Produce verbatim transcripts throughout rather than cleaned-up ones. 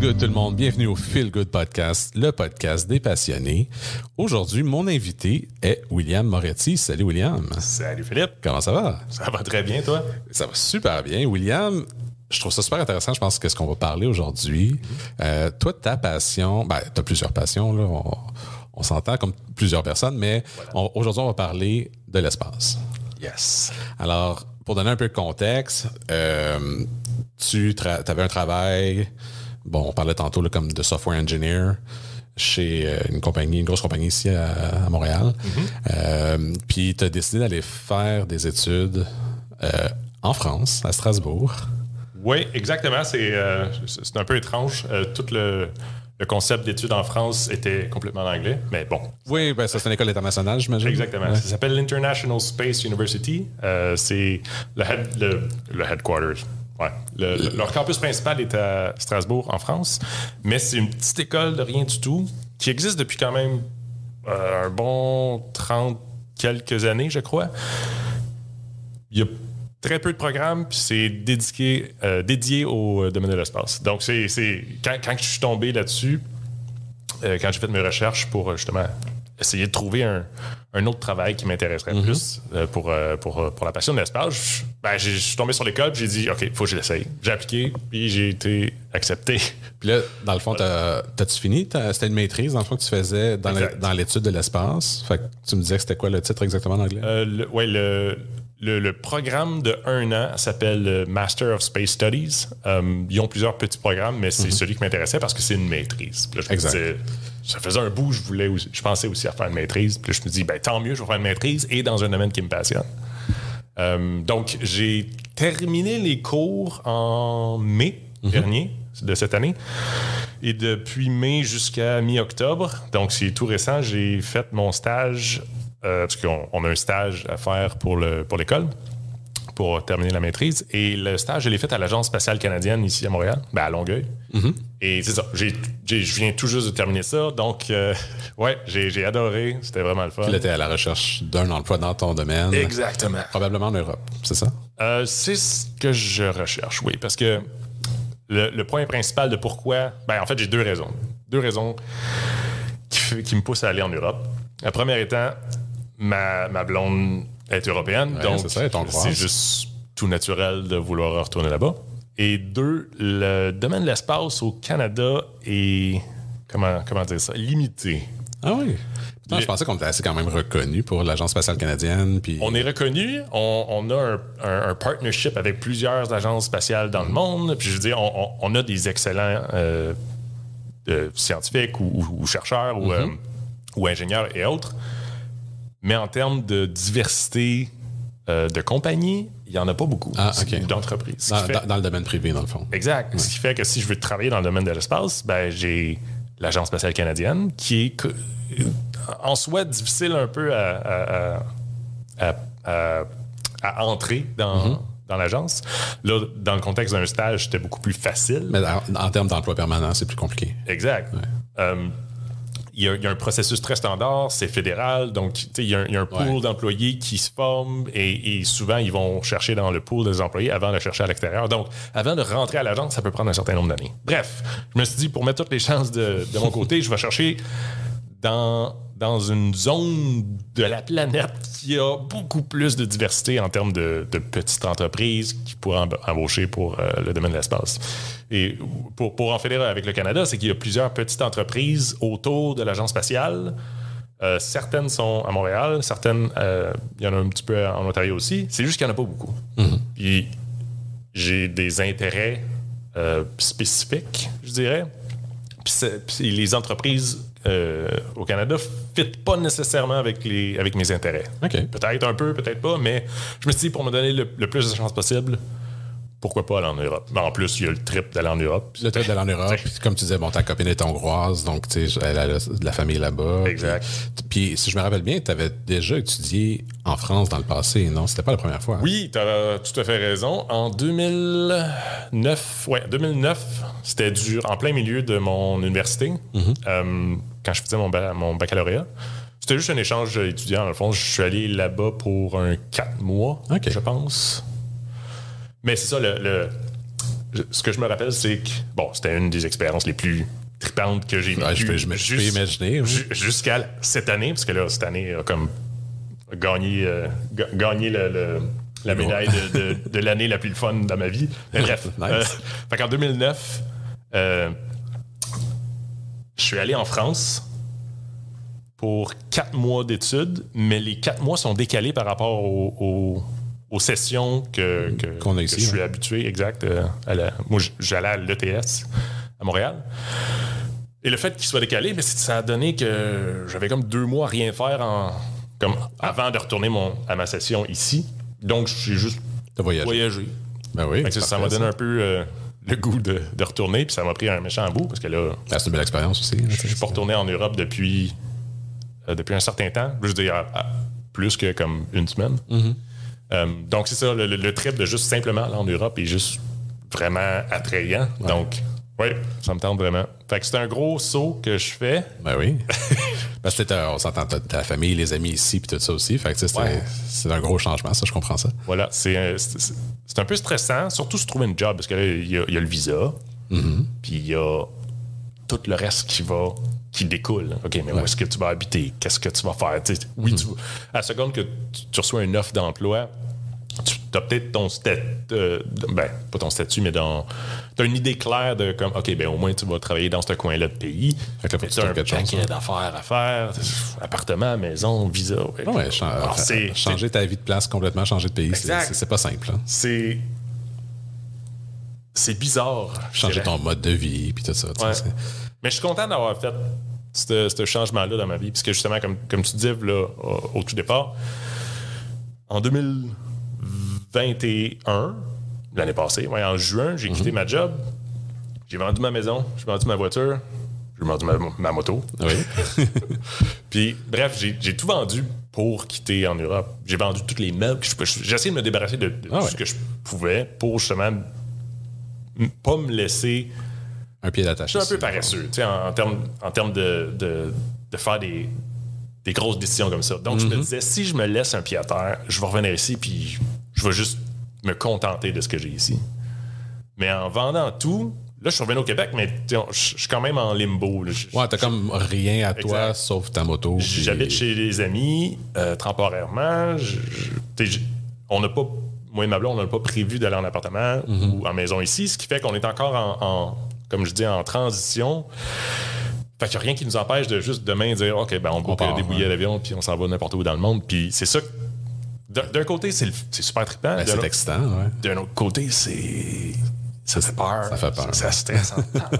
good tout le monde, bienvenue au Feel Good Podcast, le podcast des passionnés. Aujourd'hui, mon invité est William Moretti. Salut William. Salut Philippe. Comment ça va? Ça va très bien, toi? Ça va super bien. William, je trouve ça super intéressant, je pense que ce qu'on va parler aujourd'hui. Euh, toi, ta passion, ben, tu as plusieurs passions, là, on, on s'entend comme plusieurs personnes, mais Voilà. on, aujourd'hui, on va parler de l'espace. Yes. Alors, pour donner un peu de contexte, euh, tu tra- avais un travail, bon, on parlait tantôt là, comme de software engineer chez euh, une compagnie, une grosse compagnie ici à, à Montréal. Mm-hmm. Euh, puis tu as décidé d'aller faire des études euh, en France, à Strasbourg. Oui, exactement. C'est, euh, c'est un peu étrange. Euh, tout le, le concept d'études en France était complètement en anglais, mais bon. Oui, ben ça c'est une école internationale, j'imagine. Exactement. Ouais. Ça s'appelle l'International Space University. Euh, c'est le, head, le, le headquarters. Ouais. Le, le, leur campus principal est à Strasbourg, en France, mais c'est une petite école de rien du tout qui existe depuis quand même euh, un bon trente quelques années, je crois. Il y a très peu de programmes, puis c'est dédié, euh, dédié au domaine de l'espace. Donc, c'est, c'est quand, quand je suis tombé là-dessus, euh, quand j'ai fait mes recherches pour justement essayer de trouver un, un autre travail qui m'intéresserait mm-hmm. plus euh, pour, euh, pour, pour la passion de l'espace, je, ben, je suis tombé sur l'école, j'ai dit, OK, il faut que je l'essaye. J'ai appliqué, puis j'ai été accepté. Puis là, dans le fond, t'as, t'as-tu fini? T'as, c'était une maîtrise, dans le fond, que tu faisais dans, le, dans l'étude de l'espace. Fait que tu me disais que c'était quoi le titre exactement en anglais? Euh, oui, le... Le, le programme de un an s'appelle Master of Space Studies. Um, ils ont plusieurs petits programmes, mais c'est mm-hmm. celui qui m'intéressait parce que c'est une maîtrise. Puis là, je me disais, ça faisait un bout, je voulais, aussi, je pensais aussi à faire une maîtrise. Puis là, je me dis, ben, tant mieux, je vais faire une maîtrise et dans un domaine qui me passionne. Um, donc, j'ai terminé les cours en mai mm-hmm. dernier de cette année. Et depuis mai jusqu'à mi-octobre, donc c'est tout récent, j'ai fait mon stage. Euh, parce qu'on on a un stage à faire pour, le, pour l'école, pour terminer la maîtrise. Et le stage, je l'ai fait à l'Agence spatiale canadienne ici à Montréal, ben à Longueuil. Mm-hmm. Et c'est ça, j'ai, j'ai, je viens tout juste de terminer ça. Donc, euh, ouais, j'ai, j'ai adoré. C'était vraiment le fun. Puis là, tu es à la recherche d'un emploi dans ton domaine. Exactement. Probablement en Europe, c'est ça? Euh, c'est ce que je recherche, oui. Parce que le, le point principal de pourquoi... Ben, en fait, j'ai deux raisons. Deux raisons qui, qui me poussent à aller en Europe. La première étant... Ma, ma blonde est européenne, ouais, donc c'est, ça, c'est juste tout naturel de vouloir retourner là-bas. Et deux, le domaine de l'espace au Canada est, comment, comment dire ça, limité. Ah oui? Putain, Les... Je pensais qu'on était assez quand même reconnu pour l'Agence spatiale canadienne. Puis... On est reconnu, on, on a un, un, un partnership avec plusieurs agences spatiales dans mm. le monde. Puis je veux dire, on, on a des excellents euh, euh, scientifiques ou, ou, ou chercheurs mm-hmm. ou, euh, ou ingénieurs et autres. Mais en termes de diversité euh, de compagnies, il n'y en a pas beaucoup. Ah, okay. D'entreprises. Dans, fait... dans, dans le domaine privé, dans le fond. Exact. Ouais. Ce qui fait que si je veux travailler dans le domaine de l'espace, ben, j'ai l'Agence spatiale canadienne qui est en soi difficile un peu à, à, à, à, à entrer dans, mm-hmm. dans l'agence. Là, dans le contexte d'un stage, c'était beaucoup plus facile. Mais en, en termes d'emploi permanent, c'est plus compliqué. Exact. Ouais. Um, Il y, a, il y a un processus très standard, c'est fédéral, donc il y, a un, il y a un pool ouais. d'employés qui se forme et, et souvent, ils vont chercher dans le pool des employés avant de chercher à l'extérieur. Donc, avant de rentrer à l'agence, ça peut prendre un certain nombre d'années. Bref, je me suis dit, pour mettre toutes les chances de, de mon côté, je vais chercher dans, dans une zone de la planète qui a beaucoup plus de diversité en termes de, de petites entreprises qui pourraient embaucher pour euh, le domaine de l'espace. Et pour, pour en fédérer avec le Canada, c'est qu'il y a plusieurs petites entreprises autour de l'agence spatiale. Euh, certaines sont à Montréal, certaines, euh, il y en a un petit peu en Ontario aussi. C'est juste qu'il n'y en a pas beaucoup. Mm-hmm. Puis j'ai des intérêts euh, spécifiques, je dirais. Puis, puis les entreprises euh, au Canada ne fitent pas nécessairement avec, les, avec mes intérêts. Okay. Peut-être un peu, peut-être pas, mais je me suis dit, pour me donner le, le plus de chances possible, pourquoi pas aller en Europe? Ben, en plus, il y a le trip d'aller en Europe. Le trip d'aller en Europe. Puis, comme tu disais, bon, ta copine est hongroise, donc tu sais, elle a de la famille là-bas. Exact. Puis, puis si je me rappelle bien, tu avais déjà étudié en France dans le passé, non? C'était pas la première fois. Hein? Oui, tu as tout à fait raison. En deux mille neuf, ouais, deux mille neuf, c'était dur, en plein milieu de mon université, mm-hmm. euh, quand je faisais mon, mon baccalauréat. C'était juste un échange étudiant, dans le fond. Je suis allé là-bas pour un quatre mois, okay. je pense. Mais c'est ça, le, le, ce que je me rappelle, c'est que, bon, c'était une des expériences les plus tripantes que j'ai vécues. Ouais, je peux, je me- je peux imaginer. Oui. ju- Jusqu'à cette année, parce que là, cette année a comme gagné, euh, ga- gagné le, le- la médaille de, de- de l'année la plus le fun dans ma vie. Mais bref. Nice. euh, fait qu'en deux mille neuf, euh, je suis allé en France pour quatre mois d'études, mais les quatre mois sont décalés par rapport au- au- aux sessions que, que, Qu'on a que ici, je suis ouais. habitué, exact. euh, à la- moi, j- j'allais à l'E T S à Montréal. Et le fait qu'il soit décalé, mais c'est- ça a donné que j'avais comme deux mois à rien faire en, comme avant de retourner mon, à ma session ici. Donc, j'ai juste T'as voyagé. voyagé. Ben oui. Fait que ça parfait, m'a donné un peu euh, le goût de, de retourner, puis ça m'a pris un méchant bout, parce que là, Ah, c'est une belle expérience aussi. là, je suis pas retourné en Europe depuis, euh, depuis un certain temps. Je veux dire, à- à plus que comme une semaine. Mm-hmm. Euh, donc, c'est ça, le, le- le trip de juste simplement aller en Europe est juste vraiment attrayant. Donc, oui, ça me tente vraiment. Fait que c'est un gros saut que je fais. Ben oui. Parce que t'as- on s'entend, t'as ta famille, les amis ici, puis tout ça aussi. Fait que tu sais, c'est Ouais. c'est un gros changement, ça, je comprends ça. Voilà, c'est un, c'est- c'est- c'est un peu stressant, surtout se trouver une job, parce que là, il y, a- il y a le visa, puis il y a tout le reste qui va qui découle. OK, mais où est-ce que tu vas habiter? Qu'est-ce que tu vas faire? Tu sais, oui, tu, à la seconde que tu, tu reçois une offre d'emploi, tu as peut-être ton statut, euh, ben, pas ton statut, mais tu as une idée claire de comme, OK, ben au moins tu vas travailler dans ce coin-là de pays. Fait que là, faut que tu Tu as un trouves quelque chose, paquet ouais. d'affaires à faire, appartement, maison, visa. Ouais, Ouais, cha- Alors, c'est- changer ta vie de place complètement, changer de pays, c'est- Exact. c'est c'est pas simple. Hein. c'est c'est bizarre. je Changer dirais. ton mode de vie, puis tout ça. tu sais, Ouais. c'est- Mais je suis content d'avoir fait ce ce changement-là dans ma vie. Puisque justement, comme, comme tu disais là, au, au tout départ, en deux mille vingt et un, l'année passée, ouais, en juin, j'ai quitté ma job. J'ai vendu ma maison, j'ai vendu ma voiture, j'ai vendu ma, ma moto. Oui. Puis, bref, j'ai j'ai tout vendu pour quitter en Europe. J'ai vendu toutes les meubles. que je peux- J'ai essayé de me débarrasser de, de Ah tout ouais. ce que je pouvais pour justement m- pas me laisser. Un pied d'attaché. Je suis un peu paresseux, tu sais, en, en termes en termes de, de, de faire des, des grosses décisions comme ça. Donc, je me disais, si je me laisse un pied à terre, je vais revenir ici, puis je vais juste me contenter de ce que j'ai ici. Mais en vendant tout, là, je suis revenu au Québec, mais tu sais, je je suis quand même en limbo. là. Je- Ouais, t'as comme rien à toi Exact. sauf ta moto. puis- J'habite chez des amis euh, temporairement. Je- je- tu sais, je- on n'a pas, moi et ma blonde, on n'a pas prévu d'aller en appartement ou en maison ici, ce qui fait qu'on est encore en, en- comme je dis, en transition. Fait qu'il n'y a rien qui nous empêche de juste demain dire OK, ben on book part, des bouillets ouais. d'avion puis on s'en va n'importe où dans le monde. Puis c'est ça. que- D'un d'un côté, c'est le- c'est super trippant. Ben, D'un c'est autre- excitant, ouais. d'un autre côté, c'est. Ça fait peur. Ça fait peur. Ça stresse en temps.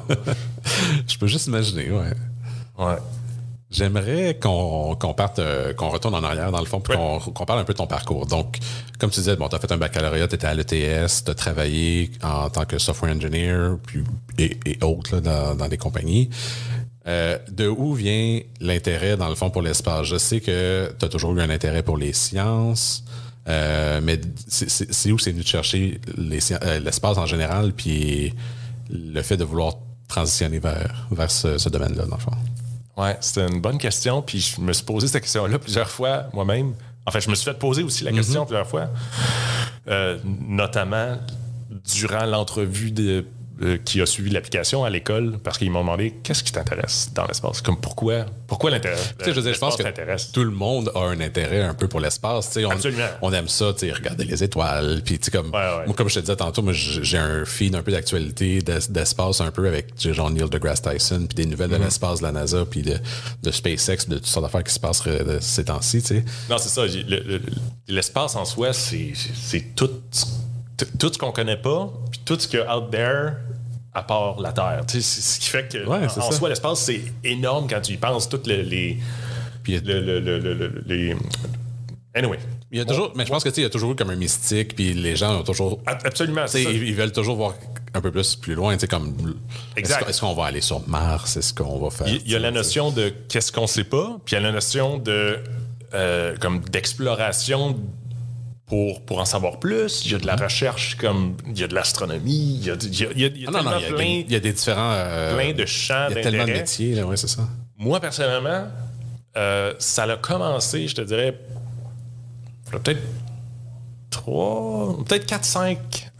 Je peux juste imaginer, ouais. Ouais. J'aimerais qu'on qu'on parte, euh, qu'on retourne en arrière, dans le fond, puis Ouais. qu'on qu'on parle un peu de ton parcours. Donc, comme tu disais, bon, tu as fait un baccalauréat, tu étais à l'E T S, tu as travaillé en tant que software engineer puis, et, et autres là, dans, dans des compagnies. Euh, de où vient l'intérêt, dans le fond, pour l'espace? Je sais que tu as toujours eu un intérêt pour les sciences, euh, mais c'est- c'est c'est où c'est venu te chercher les sci- euh, l'espace en général, puis le fait de vouloir transitionner vers, vers ce, ce domaine-là, dans le fond? Ouais, c'était une bonne question. Puis je me suis posé cette question-là plusieurs fois moi-même. En fait, je me suis fait poser aussi la question plusieurs fois, Euh, notamment durant l'entrevue de, euh, qui a suivi l'application à l'école, parce qu'ils m'ont demandé qu'est-ce qui t'intéresse dans l'espace, comme pourquoi, pourquoi l'intérêt. Tu sais, je veux dire, je pense que t'intéresse. tout le monde a un intérêt un peu pour l'espace. Tu sais, on, Absolument. on aime ça, tu sais, regarder les étoiles. Puis, tu sais, comme, Ouais, ouais. moi, comme je te disais tantôt, moi, j'ai j'ai un feed un peu d'actualité, d'es- d'espace un peu avec tu sais, genre Neil deGrasse Tyson, puis des nouvelles Mm-hmm. de l'espace de la NASA, puis de, de SpaceX, de toutes sortes d'affaires qui se passent euh, de ces temps-ci, tu sais. Non, c'est ça. j'ai- le- le- L'espace en soi, c'est c'est tout, tout tout ce qu'on connaît pas, puis tout ce qu'il y a out there à part la Terre. Tu sais, c'est ce qui fait que, Ouais, en, c'est en ça. soi, l'espace, c'est énorme quand tu y penses. Toutes les. les Puis, le, le, le, le- le- les... Anyway. il y a toujours, mais je pense que tu sais, il y a toujours eu comme un mystique, puis les gens ont toujours. A- Absolument. Tu sais, C'est ça. ils, ils veulent toujours voir un peu plus plus loin, tu sais, comme. Exact. Est-ce que- est-ce qu'on va aller sur Mars? Est-ce qu'on va faire. Il il y a la tu sais, notion de qu'est-ce qu'on sait pas, puis il y a la notion de euh, comme d'exploration pour, pour en savoir plus. Il y a de la recherche, comme il y a de l'astronomie, il y a, il y a, il y a- il y a Ah non, non, tellement il y a, plein, des, il y a des différents. euh, plein de champs Il y a tellement de d'intérêt. métiers, là, ouais, c'est ça. Moi, personnellement, euh, ça a commencé, je te dirais, il y a peut-être trois, peut-être quatre, cinq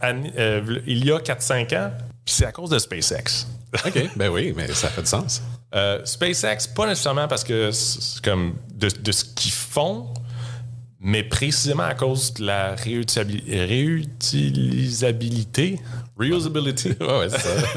euh, il y a quatre cinq ans, puis c'est à cause de SpaceX. OK, ben oui, mais ça fait du sens. Euh, SpaceX, pas nécessairement parce que c'est comme de, de ce qu'ils font, mais précisément à cause de la réutilisabilité. Réutilisabilité? Reusability? Ouais, ouais, c'est ça.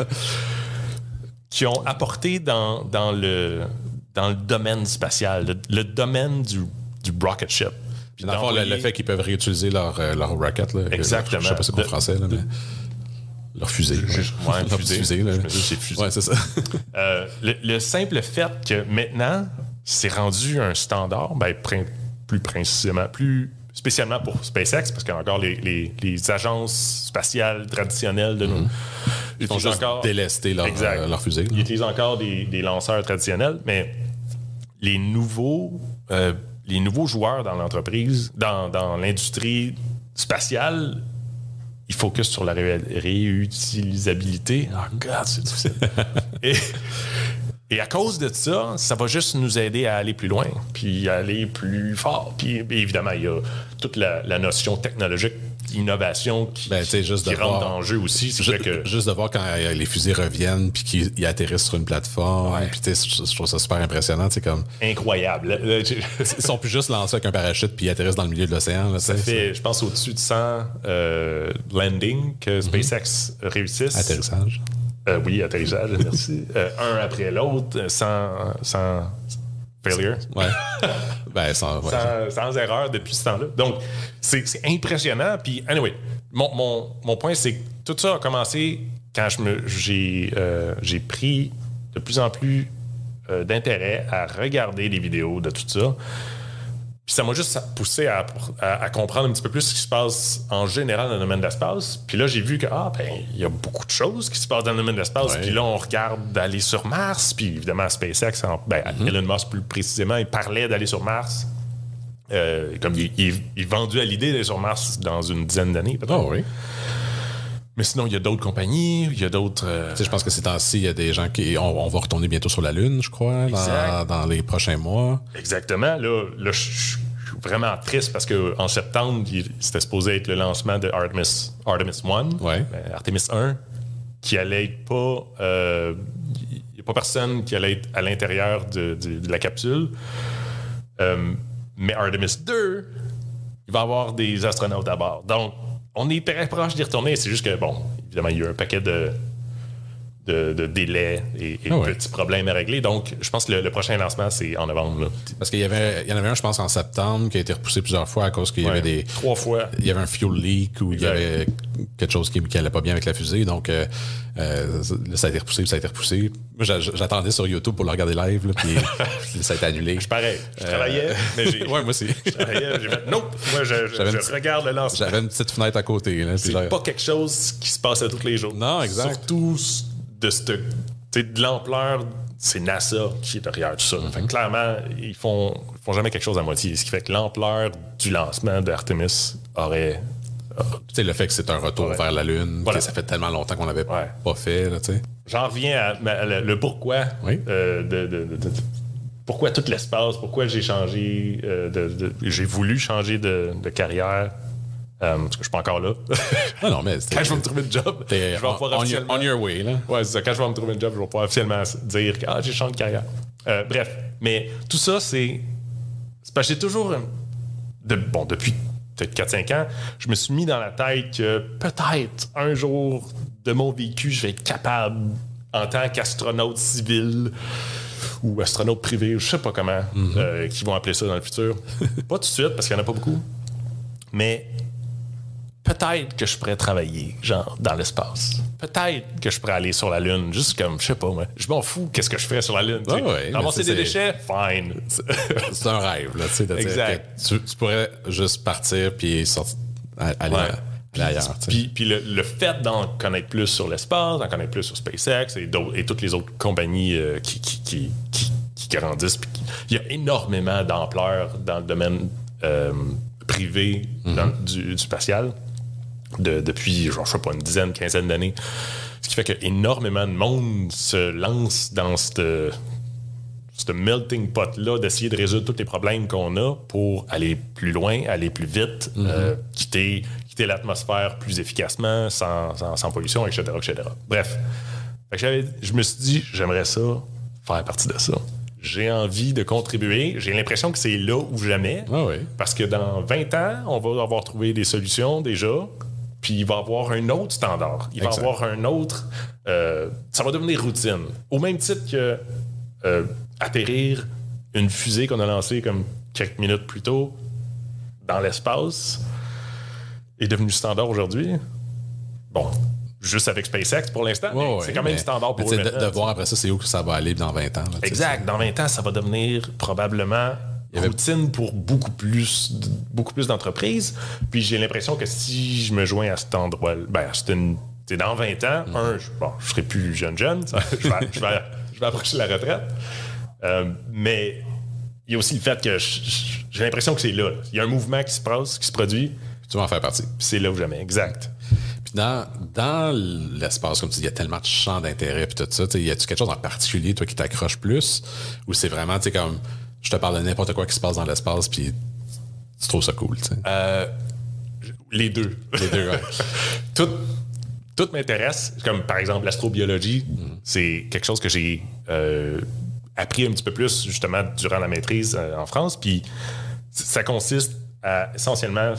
Qui ont apporté dans, dans, le, dans le domaine spatial, le, le domaine du, du rocket ship. Puis dans le fond, le, le fait qu'ils peuvent réutiliser leur, leur rocket. Là, exactement. Je sais pas c'est quoi en français, là, mais. Leur fusée. Je, ouais, une fusée. fusée là. Je me dis, c'est fusée. Ouais, c'est ça. euh, le, le simple fait que maintenant, c'est rendu un standard, ben, prin- plus précisément, plus spécialement pour SpaceX, parce qu'il y a encore les, les, les agences spatiales traditionnelles de nous. Mm-hmm. Ils ont juste encore délesté leur, euh, leur fusée. Là. Ils utilisent encore des, des lanceurs traditionnels, mais les nouveaux, euh, les nouveaux joueurs dans l'entreprise, dans, dans l'industrie spatiale, ils focusent sur la ré- réutilisabilité. Oh God, c'est difficile. et, et à cause de ça, ça va juste nous aider à aller plus loin, puis à aller plus fort. Puis évidemment, il y a toute la, la notion technologique, innovation qui, ben, juste qui de rentre voir, en jeu aussi. Juste, que... juste de voir quand les fusées reviennent puis qu'ils atterrissent sur une plateforme. Ouais. Puis je, je trouve ça super impressionnant. Comme... Incroyable. Ils sont plus juste lancés avec un parachute puis ils atterrissent dans le milieu de l'océan. Là, ça fait, ça. Je pense, au-dessus de cent euh, landings que SpaceX mm-hmm. réussissent. Atterrissage. Euh, oui, atterrissage, merci. euh, un après l'autre, sans, sans failure. Ouais. ben, sans, ouais. sans, sans erreur depuis ce temps-là. Donc, c'est, c'est impressionnant. Puis, anyway, mon, mon, mon point, c'est que tout ça a commencé quand je me, j'ai, euh, j'ai pris de plus en plus euh, d'intérêt à regarder les vidéos de tout ça. Puis ça m'a juste poussé à, à, à comprendre un petit peu plus ce qui se passe en général dans le domaine de l'espace. Puis là, j'ai vu que, ah, ben, il y a beaucoup de choses qui se passent dans le domaine de l'espace. Ouais. Puis là, on regarde d'aller sur Mars. Puis évidemment, SpaceX, ben, mm-hmm. Elon Musk plus précisément, il parlait d'aller sur Mars. Euh, comme il, il, il est vendu à l'idée d'aller sur Mars dans une dizaine d'années, peut-être. Oh oui. Mais sinon, il y a d'autres compagnies, il y a d'autres... Euh... Tu sais, je pense que ces temps-ci, il y a des gens qui... On, on va retourner bientôt sur la Lune, je crois, dans, dans les prochains mois. Exactement. Là, là je suis vraiment triste parce qu'en septembre, il, c'était supposé être le lancement de Artemis, Artemis un, ouais. euh, Artemis un, qui allait être pas... Il euh, n'y a pas personne qui allait être à l'intérieur de, de, de la capsule. Euh, mais Artemis deux, il va y avoir des astronautes à bord. Donc, on est très proche d'y retourner. C'est juste que, bon, évidemment, il y a eu un paquet de, de, de délais et, et ah ouais. de petits problèmes à régler. Donc, je pense que le, le prochain lancement, c'est en novembre. Là. Parce qu'il y avait, il y en avait un, je pense, en septembre, qui a été repoussé plusieurs fois à cause qu'il y ouais, avait des... Trois fois. Il y avait un fuel leak ou exact. Il y avait quelque chose qui n'allait pas bien avec la fusée. Donc, euh, euh, ça a été repoussé, ça a été repoussé. Moi, j'attendais sur YouTube pour le regarder live, là, puis ça a été annulé. Je pareil. Je euh... travaillais, mais j'ai... ouais, moi aussi. Je travaillais, j'ai fait... Nope! Moi, je, je, je petite... regarde le lancement. J'avais une petite fenêtre à côté. Là, c'est genre... pas quelque chose qui se passe à tous les jours. Non, exact. Surtout de cette... de l'ampleur, c'est NASA qui est derrière tout ça. Mm-hmm. Fait que clairement, ils font, ils font jamais quelque chose à moitié. Ce qui fait que l'ampleur du lancement d'Artemis aurait... Tu sais, le fait que c'est un retour ouais. vers la Lune, voilà. que ça fait tellement longtemps qu'on n'avait ouais. pas fait. Là, j'en reviens à, à le, le pourquoi. Oui. Euh, de, de, de, de, pourquoi tout l'espace, pourquoi j'ai changé, euh, de, de, j'ai voulu changer de, de carrière. Euh, parce que je suis pas encore là. Ah non, mais quand je vais me trouver un job, je vais on, pouvoir officiellement... On your way, là. Ouais, c'est ça. Quand je vais me trouver un job, je vais pouvoir officiellement dire que ah, j'ai changé de carrière. Euh, bref, mais tout ça, c'est... c'est parce que j'ai toujours... De, bon, depuis peut-être quatre cinq ans, je me suis mis dans la tête que peut-être un jour de mon vécu, je vais être capable, en tant qu'astronaute civil ou astronaute privé, je sais pas comment, mm-hmm. euh, qu'ils vont appeler ça dans le futur. Pas tout de suite, parce qu'il n'y en a pas beaucoup. Mais... peut-être que je pourrais travailler, genre, dans l'espace. Peut-être que je pourrais aller sur la Lune, juste comme, je sais pas, moi. Je m'en fous, qu'est-ce que je ferais sur la Lune. Ah ouais, ramasser des déchets, fine. C'est un rêve, là, tu sais. Exact. Tu, tu pourrais juste partir puis sortir, aller, ouais. aller ailleurs. Puis, puis le, le fait d'en connaître plus sur l'espace, d'en connaître plus sur SpaceX et, et toutes les autres compagnies euh, qui, qui, qui, qui, qui grandissent, puis il y a énormément d'ampleur dans le domaine euh, privé mm-hmm. dans, du, du spatial. De, depuis, genre, je sais pas, une dizaine, quinzaine d'années. Ce qui fait qu'énormément de monde se lance dans cette, cette melting pot-là d'essayer de résoudre tous les problèmes qu'on a pour aller plus loin, aller plus vite, mm-hmm. euh, quitter, quitter l'atmosphère plus efficacement, sans, sans, sans pollution, et cetera, et cetera. Bref, fait que j'avais, je me suis dit, j'aimerais ça, faire partie de ça. J'ai envie de contribuer. J'ai l'impression que c'est là ou jamais. Ah oui. Parce que dans vingt ans, on va avoir trouvé des solutions déjà. Puis il va y avoir un autre standard. Il va y avoir un autre... Euh, ça va devenir routine. Au même titre que euh, atterrir une fusée qu'on a lancée comme quelques minutes plus tôt dans l'espace est devenu standard aujourd'hui. Bon, juste avec SpaceX pour l'instant, ouais, ouais, c'est quand même mais, standard pour eux. De, de voir après ça, c'est où que ça va aller dans vingt ans. Là, exact. Dans vingt ans, ça va devenir probablement avait... routine pour beaucoup plus, beaucoup plus d'entreprises. Puis j'ai l'impression que si je me joins à cet endroit, ben, c'est une, dans vingt ans, mm-hmm. un, je, bon, je serai plus jeune jeune, ça, je, vais, je, vais, je vais approcher la retraite. Euh, mais il y a aussi le fait que je, je, j'ai l'impression que c'est là. Il y a un mouvement qui se passe, qui se produit. Tu vas en faire partie. Puis c'est là ou jamais, exact. Puis dans, dans l'espace, comme tu dis, il y a tellement de champs d'intérêt puis tout ça. Y a-tu quelque chose en particulier, toi, qui t'accroche plus? Ou c'est vraiment, tu sais, comme, je te parle de n'importe quoi qui se passe dans l'espace puis tu trouves ça cool, tu sais? Euh, les deux. Les deux, ouais. tout, tout m'intéresse. Comme, par exemple, l'astrobiologie, mm. c'est quelque chose que j'ai euh, appris un petit peu plus, justement, durant la maîtrise euh, en France. Puis ça consiste à, essentiellement,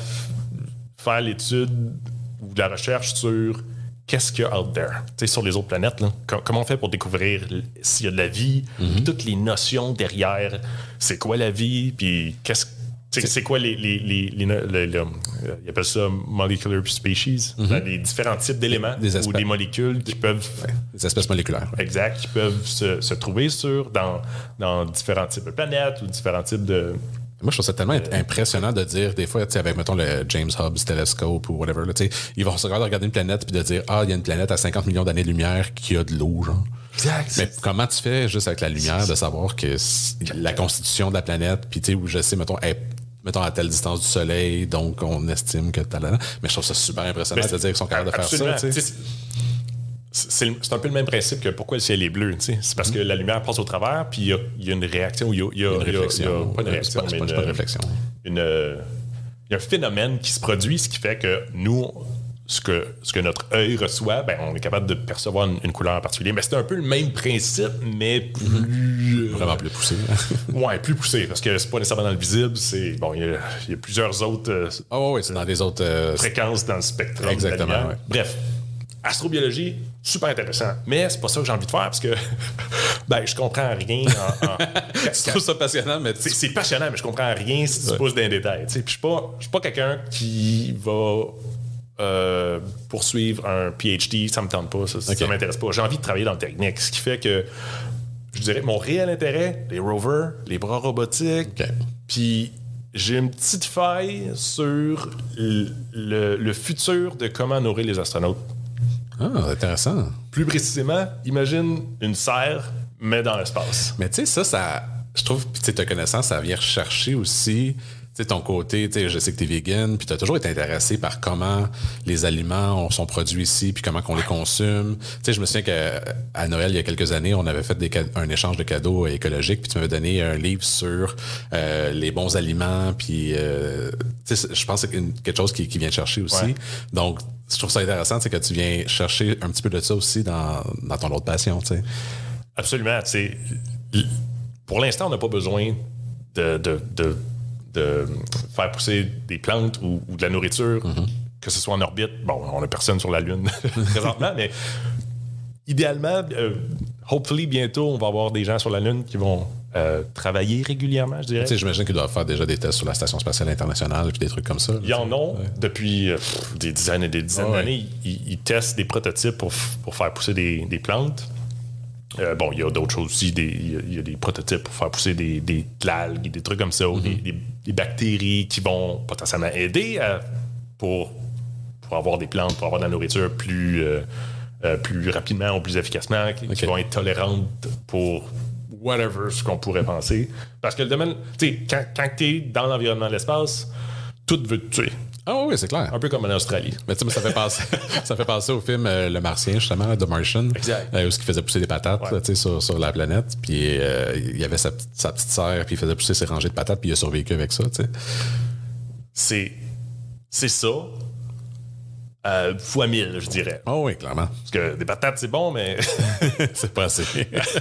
faire l'étude ou de la recherche sur qu'est-ce qu'il y a out there, tu sais, sur les autres planètes. Là. Com- comment on fait pour découvrir s'il y a de la vie, mm-hmm. toutes les notions derrière, c'est quoi la vie, puis qu'est-ce c'est, c'est quoi les... les, les, les, les, les, les ils appellent ça molecular species, mm-hmm. les différents types d'éléments des ou des molécules qui peuvent... Ouais, des espèces moléculaires. Ouais. Exact, qui peuvent se, se trouver sur dans, dans différents types de planètes ou différents types de... Moi, je trouve ça tellement euh, impressionnant de dire, des fois, tu sais, avec, mettons, le James Hubbs Telescope ou whatever, là, tu sais, ils vont se regarder une planète puis de dire, ah, il y a une planète à cinquante millions d'années-lumière qui a de l'eau, genre. Exact. Mais comment tu fais, juste avec la lumière, de savoir que la constitution de la planète, puis tu sais, où je sais, mettons, est, mettons, à telle distance du Soleil, donc on estime que t'as là. Mais je trouve ça super impressionnant de dire qu'ils sont capables de faire ça, tu sais. C'est, c'est un peu le même principe que pourquoi le ciel est bleu. T'sais. C'est parce que la lumière passe au travers, puis il y, y a une réaction. Il y a, y a, une réflexion. Y a, y a, pas une réaction, c'est pas, mais c'est une, pas une réflexion. Il y a un phénomène qui se produit, ce qui fait que nous, ce que, ce que notre œil reçoit, ben, on est capable de percevoir une, une couleur en particulier. Mais c'est un peu le même principe, mais plus... Mm-hmm. Vraiment plus poussé. Ouais, plus poussé, parce que c'est pas nécessairement dans le visible. C'est, bon, il y, y a plusieurs autres... Euh, oh oui, c'est dans des autres... Euh, fréquences dans le spectre. Exactement, de la lumière. Ouais. Bref. Astrobiologie, super intéressant. Mais c'est pas ça que j'ai envie de faire parce que ben, je comprends rien. En, en... tu trouves ça passionnant, mais... C'est, c'est passionnant, mais je comprends rien si tu ouais. pousses dans les détails. Puis je suis pas, je suis pas quelqu'un qui va euh, poursuivre un P H D. Ça me tente pas, ça, okay. ça m'intéresse pas. J'ai envie de travailler dans le technique, ce qui fait que je dirais mon réel intérêt, les rovers, les bras robotiques, okay. Puis j'ai une petite faille sur le, le, le futur de comment nourrir les astronautes. Ah, intéressant. Plus précisément, imagine une serre, mais dans l'espace. Mais tu sais, ça, ça, je trouve, tu sais, ta connaissance, ça vient rechercher aussi, tu sais, ton côté, tu sais, je sais que tu es vegan, puis tu as toujours été intéressé par comment les aliments sont produits ici, puis comment qu'on les consomme. Tu sais, je me souviens qu'à Noël, il y a quelques années, on avait fait des, un échange de cadeaux écologiques, puis tu m'avais donné un livre sur euh, les bons aliments, puis euh, tu sais, je pense que c'est une, quelque chose qui, qui vient chercher aussi. Ouais. Donc, je trouve ça intéressant, c'est que tu viens chercher un petit peu de ça aussi dans, dans ton autre passion, tu sais. Absolument. T'sais, pour l'instant, on n'a pas besoin de, de, de, de faire pousser des plantes ou, ou de la nourriture, mm-hmm. que ce soit en orbite. Bon, on n'a personne sur la Lune présentement, mais idéalement, euh, hopefully, bientôt, on va avoir des gens sur la Lune qui vont euh, travailler régulièrement, je dirais. Tu sais, j'imagine qu'ils doivent faire déjà des tests sur la Station spatiale internationale et des trucs comme ça. Ils en ont ouais. depuis euh, pff, des dizaines et des dizaines oh, d'années. Ouais. Ils, ils testent des prototypes pour, pour faire pousser des, des plantes. Euh, bon, il y a d'autres choses aussi. Des, il, y a, il y a des prototypes pour faire pousser des, des algues, des trucs comme ça, mm-hmm. ou des, des, des bactéries qui vont potentiellement aider à, pour, pour avoir des plantes, pour avoir de la nourriture plus, euh, euh, plus rapidement ou plus efficacement, qui, okay. qui vont être tolérantes pour whatever ce qu'on pourrait penser. Parce que le domaine, tu sais, quand, quand tu es dans l'environnement de l'espace, tout veut te tuer. Ah oh, oui, c'est clair. Un peu comme en Australie. Mais tu sais, ça fait penser, ça fait penser au film euh, Le Martien, justement, The Martian. Exact. Euh, où il faisait pousser des patates ouais. là, sur, sur la planète. Puis euh, il y avait sa, sa petite serre, puis il faisait pousser ses rangées de patates, puis il a survécu avec ça. Tu sais. C'est, c'est ça. Euh, fois mille, je dirais. Oh oui, clairement. Parce que des patates, c'est bon, mais... c'est pas assez.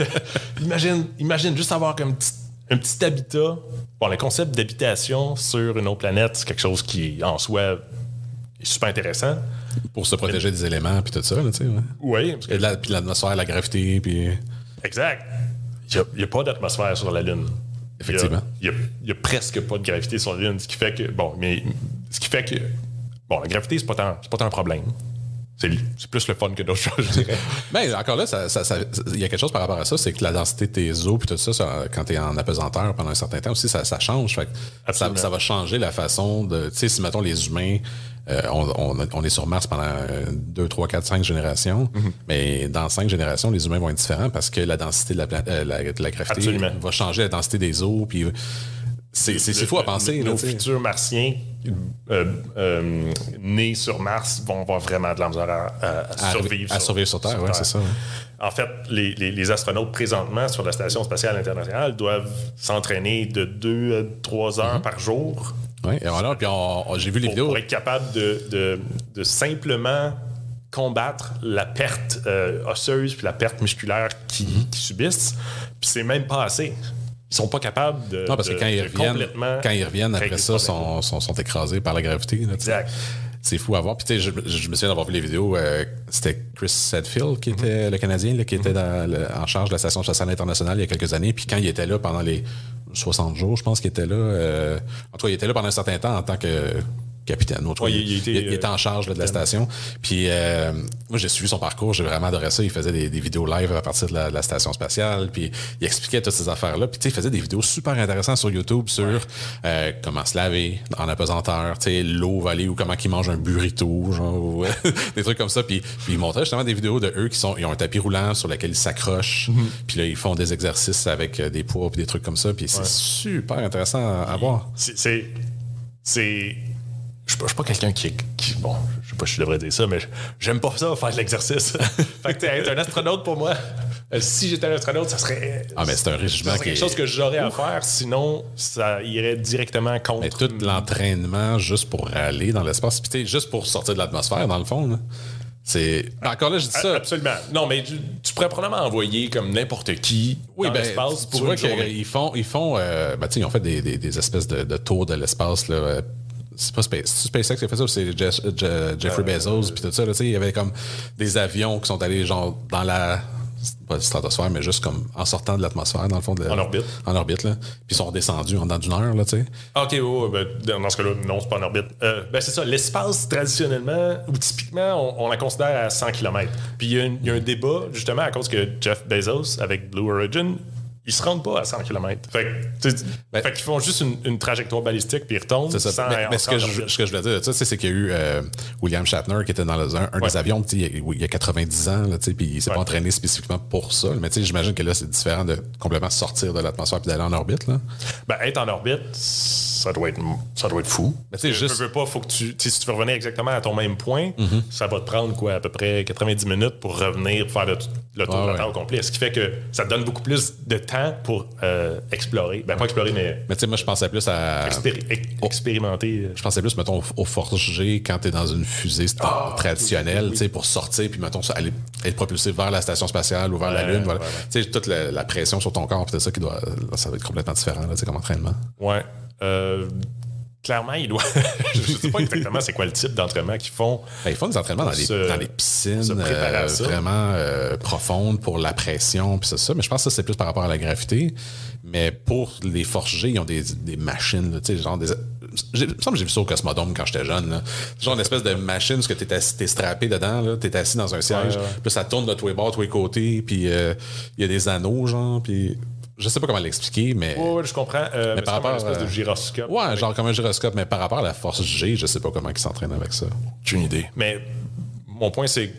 imagine, imagine juste avoir comme petit, un petit habitat. Bon, le concept d'habitation sur une autre planète, c'est quelque chose qui, en soi, est super intéressant. Pour se protéger mais... des éléments, puis tout ça, tu sais. Ouais. Oui. Parce que... Et la, puis l'atmosphère, la gravité, puis... Exact. Il n'y a, a pas d'atmosphère sur la Lune. Effectivement. Il n'y a, a, a presque pas de gravité sur la Lune, ce qui fait que... Bon, mais... Ce qui fait que... Bon, la gravité, c'est pas tant, c'est pas tant un problème. C'est, c'est plus le fun que d'autres choses, je dirais. Mais encore là, ça, ça, ça, il y a quelque chose par rapport à ça, c'est que la densité de tes os puis tout ça, ça quand tu es en apesanteur pendant un certain temps aussi, ça, ça change. Fait que ça, ça va changer la façon de... Tu sais, si, mettons, les humains, euh, on, on, on est sur Mars pendant deux, trois, quatre, cinq générations, mm-hmm. mais dans cinq générations, les humains vont être différents parce que la densité de la, euh, la, de la gravité Absolument. va changer la densité des os, puis... C'est, c'est, c'est fou à penser. Nos là, futurs martiens euh, euh, nés sur Mars vont avoir vraiment de la misère à, à, à, à survivre, à sur, survivre sur Terre. Sur ouais, Terre. C'est ça. Ouais. En fait, les, les, les astronautes présentement sur la Station spatiale internationale doivent s'entraîner de deux à trois heures mm-hmm. par jour. Oui, et alors, puis on, on, j'ai vu les pour, vidéos. Pour être capable de, de, de simplement combattre la perte euh, osseuse puis la perte musculaire qu'ils mm-hmm. qui subissent. Puis c'est même pas assez. Ils sont pas capables de. Non, parce que de, quand, ils reviennent, quand ils reviennent, après ça, sont, sont, sont écrasés par la gravité. Là, exact. C'est fou à voir. Puis, tu sais, je, je me souviens d'avoir vu les vidéos. Euh, c'était Chris Hadfield, qui était mm-hmm. le Canadien, là, qui mm-hmm. était dans, le, en charge de la Station spatiale internationale il y a quelques années. Puis, quand il était là pendant les soixante jours, je pense qu'il était là. Euh, en tout cas, il était là pendant un certain temps en tant que capitaine. Autre, ouais, il, il, était, il, il était en charge là, de la station. Puis euh, moi, j'ai suivi son parcours. J'ai vraiment adoré ça. Il faisait des, des vidéos live à partir de la, de la station spatiale. Puis il expliquait toutes ces affaires-là. Puis tu sais, il faisait des vidéos super intéressantes sur YouTube sur ouais. euh, comment se laver en apesanteur, tu sais, l'eau va aller ou comment ils mangent un burrito, genre, ou, des trucs comme ça. Puis, puis il montrait justement des vidéos de eux qui sont, ils ont un tapis roulant sur lequel ils s'accrochent. Mm-hmm. Puis là, ils font des exercices avec des poids puis des trucs comme ça. Puis c'est ouais. super intéressant à, à voir. C'est... c'est, c'est... Je ne suis pas quelqu'un qui, qui... Bon, je sais pas si je devrais dire ça, mais j'aime pas ça, faire de l'exercice. Fait que être un astronaute, pour moi, euh, si j'étais un astronaute, ça serait... Ah, mais c'est un régiment qui... quelque chose que j'aurais à Ouf. faire, sinon, ça irait directement contre... Mais tout l'entraînement juste pour aller dans l'espace, puis tu sais, juste pour sortir de l'atmosphère, dans le fond, là. C'est... Encore là, je dis ça... Absolument. Non, mais tu, tu pourrais probablement envoyer comme n'importe qui oui, dans ben, l'espace pour tu vois qu'ils font... Ils font euh, ben, tu sais, ils ont fait des, des, des espèces de, de tours de l'espace, là, c'est pas Space, c'est SpaceX qui a fait ça, c'est Jeff, Je, Jeffrey euh, Bezos, puis tout ça. Il y avait comme des avions qui sont allés genre dans la, pas la stratosphère, mais juste comme en sortant de l'atmosphère, dans le fond. De, en orbite. En orbite, là. Puis ils sont redescendus en dedans d'une heure, là, tu sais. OK, oh, ben, dans ce cas-là, non, c'est pas en orbite. Euh, ben, c'est ça, l'espace, traditionnellement, ou typiquement, on, on la considère à cent kilomètres. Puis il y, y a un débat, justement, à cause que Jeff Bezos, avec Blue Origin, ils se rendent pas à cent kilomètres. Fait, ben, fait qu'ils font juste une, une trajectoire balistique puis ils retombent. C'est ça. Sans mais, mais ce, que je, ce que je voulais dire, c'est qu'il y a eu euh, William Shatner qui était dans le, un, un ouais. des avions il y, a, il y a quatre-vingt-dix ans, puis il s'est ouais. pas entraîné spécifiquement pour ça. Mais j'imagine que là, c'est différent de complètement sortir de l'atmosphère puis d'aller en orbite. Là. Ben, être en orbite, ça doit être, ça doit être fou. Mais tu sais, juste... veux pas, faut que tu, si tu veux revenir exactement à ton même point, mm-hmm. ça va te prendre quoi, à peu près quatre-vingt-dix minutes pour revenir faire le, le tour ah, de la Terre ouais. au complet. Ce qui fait que ça te donne beaucoup plus de temps pour euh, explorer. Ben, pas explorer, mais. Mais tu sais, moi, je pensais plus à. Expéri- ex- expérimenter. Je pensais plus, mettons, au forger quand t'es dans une fusée oh, traditionnelle, oui, oui. tu sais, pour sortir, puis, mettons, aller être propulsé vers la station spatiale ou vers ouais, la Lune. Voilà. Ouais, ouais. Tu sais, toute la, la pression sur ton corps, c'est ça qui doit. Ça va être complètement différent, là, tu sais, comme entraînement. Ouais. Euh. Clairement, il doit. Je ne sais pas exactement c'est quoi le type d'entraînement qu'ils font. Ben, ils font des entraînements dans, se, les, dans les piscines euh, vraiment euh, profondes pour la pression, puis c'est ça. Mais je pense que ça, c'est plus par rapport à la gravité. Mais pour les forger, ils ont des, des machines, tu sais, genre des. Il me semble que j'ai vu ça au Cosmodome quand j'étais jeune. Là. Genre une espèce de machine où tu es strappé dedans, tu es assis dans un siège, ouais, ouais. Puis ça tourne de tous les bords, de tous les côtés, puis il euh, y a des anneaux, genre, puis. Je sais pas comment l'expliquer, mais. Oui, ouais, je comprends. Euh, mais, mais par rapport à. Une espèce de gyroscope. Ouais, genre comme un gyroscope, mais par rapport à la force G, je sais pas comment ils s'entraînent avec ça. J'ai une idée. Mais mon point, c'est que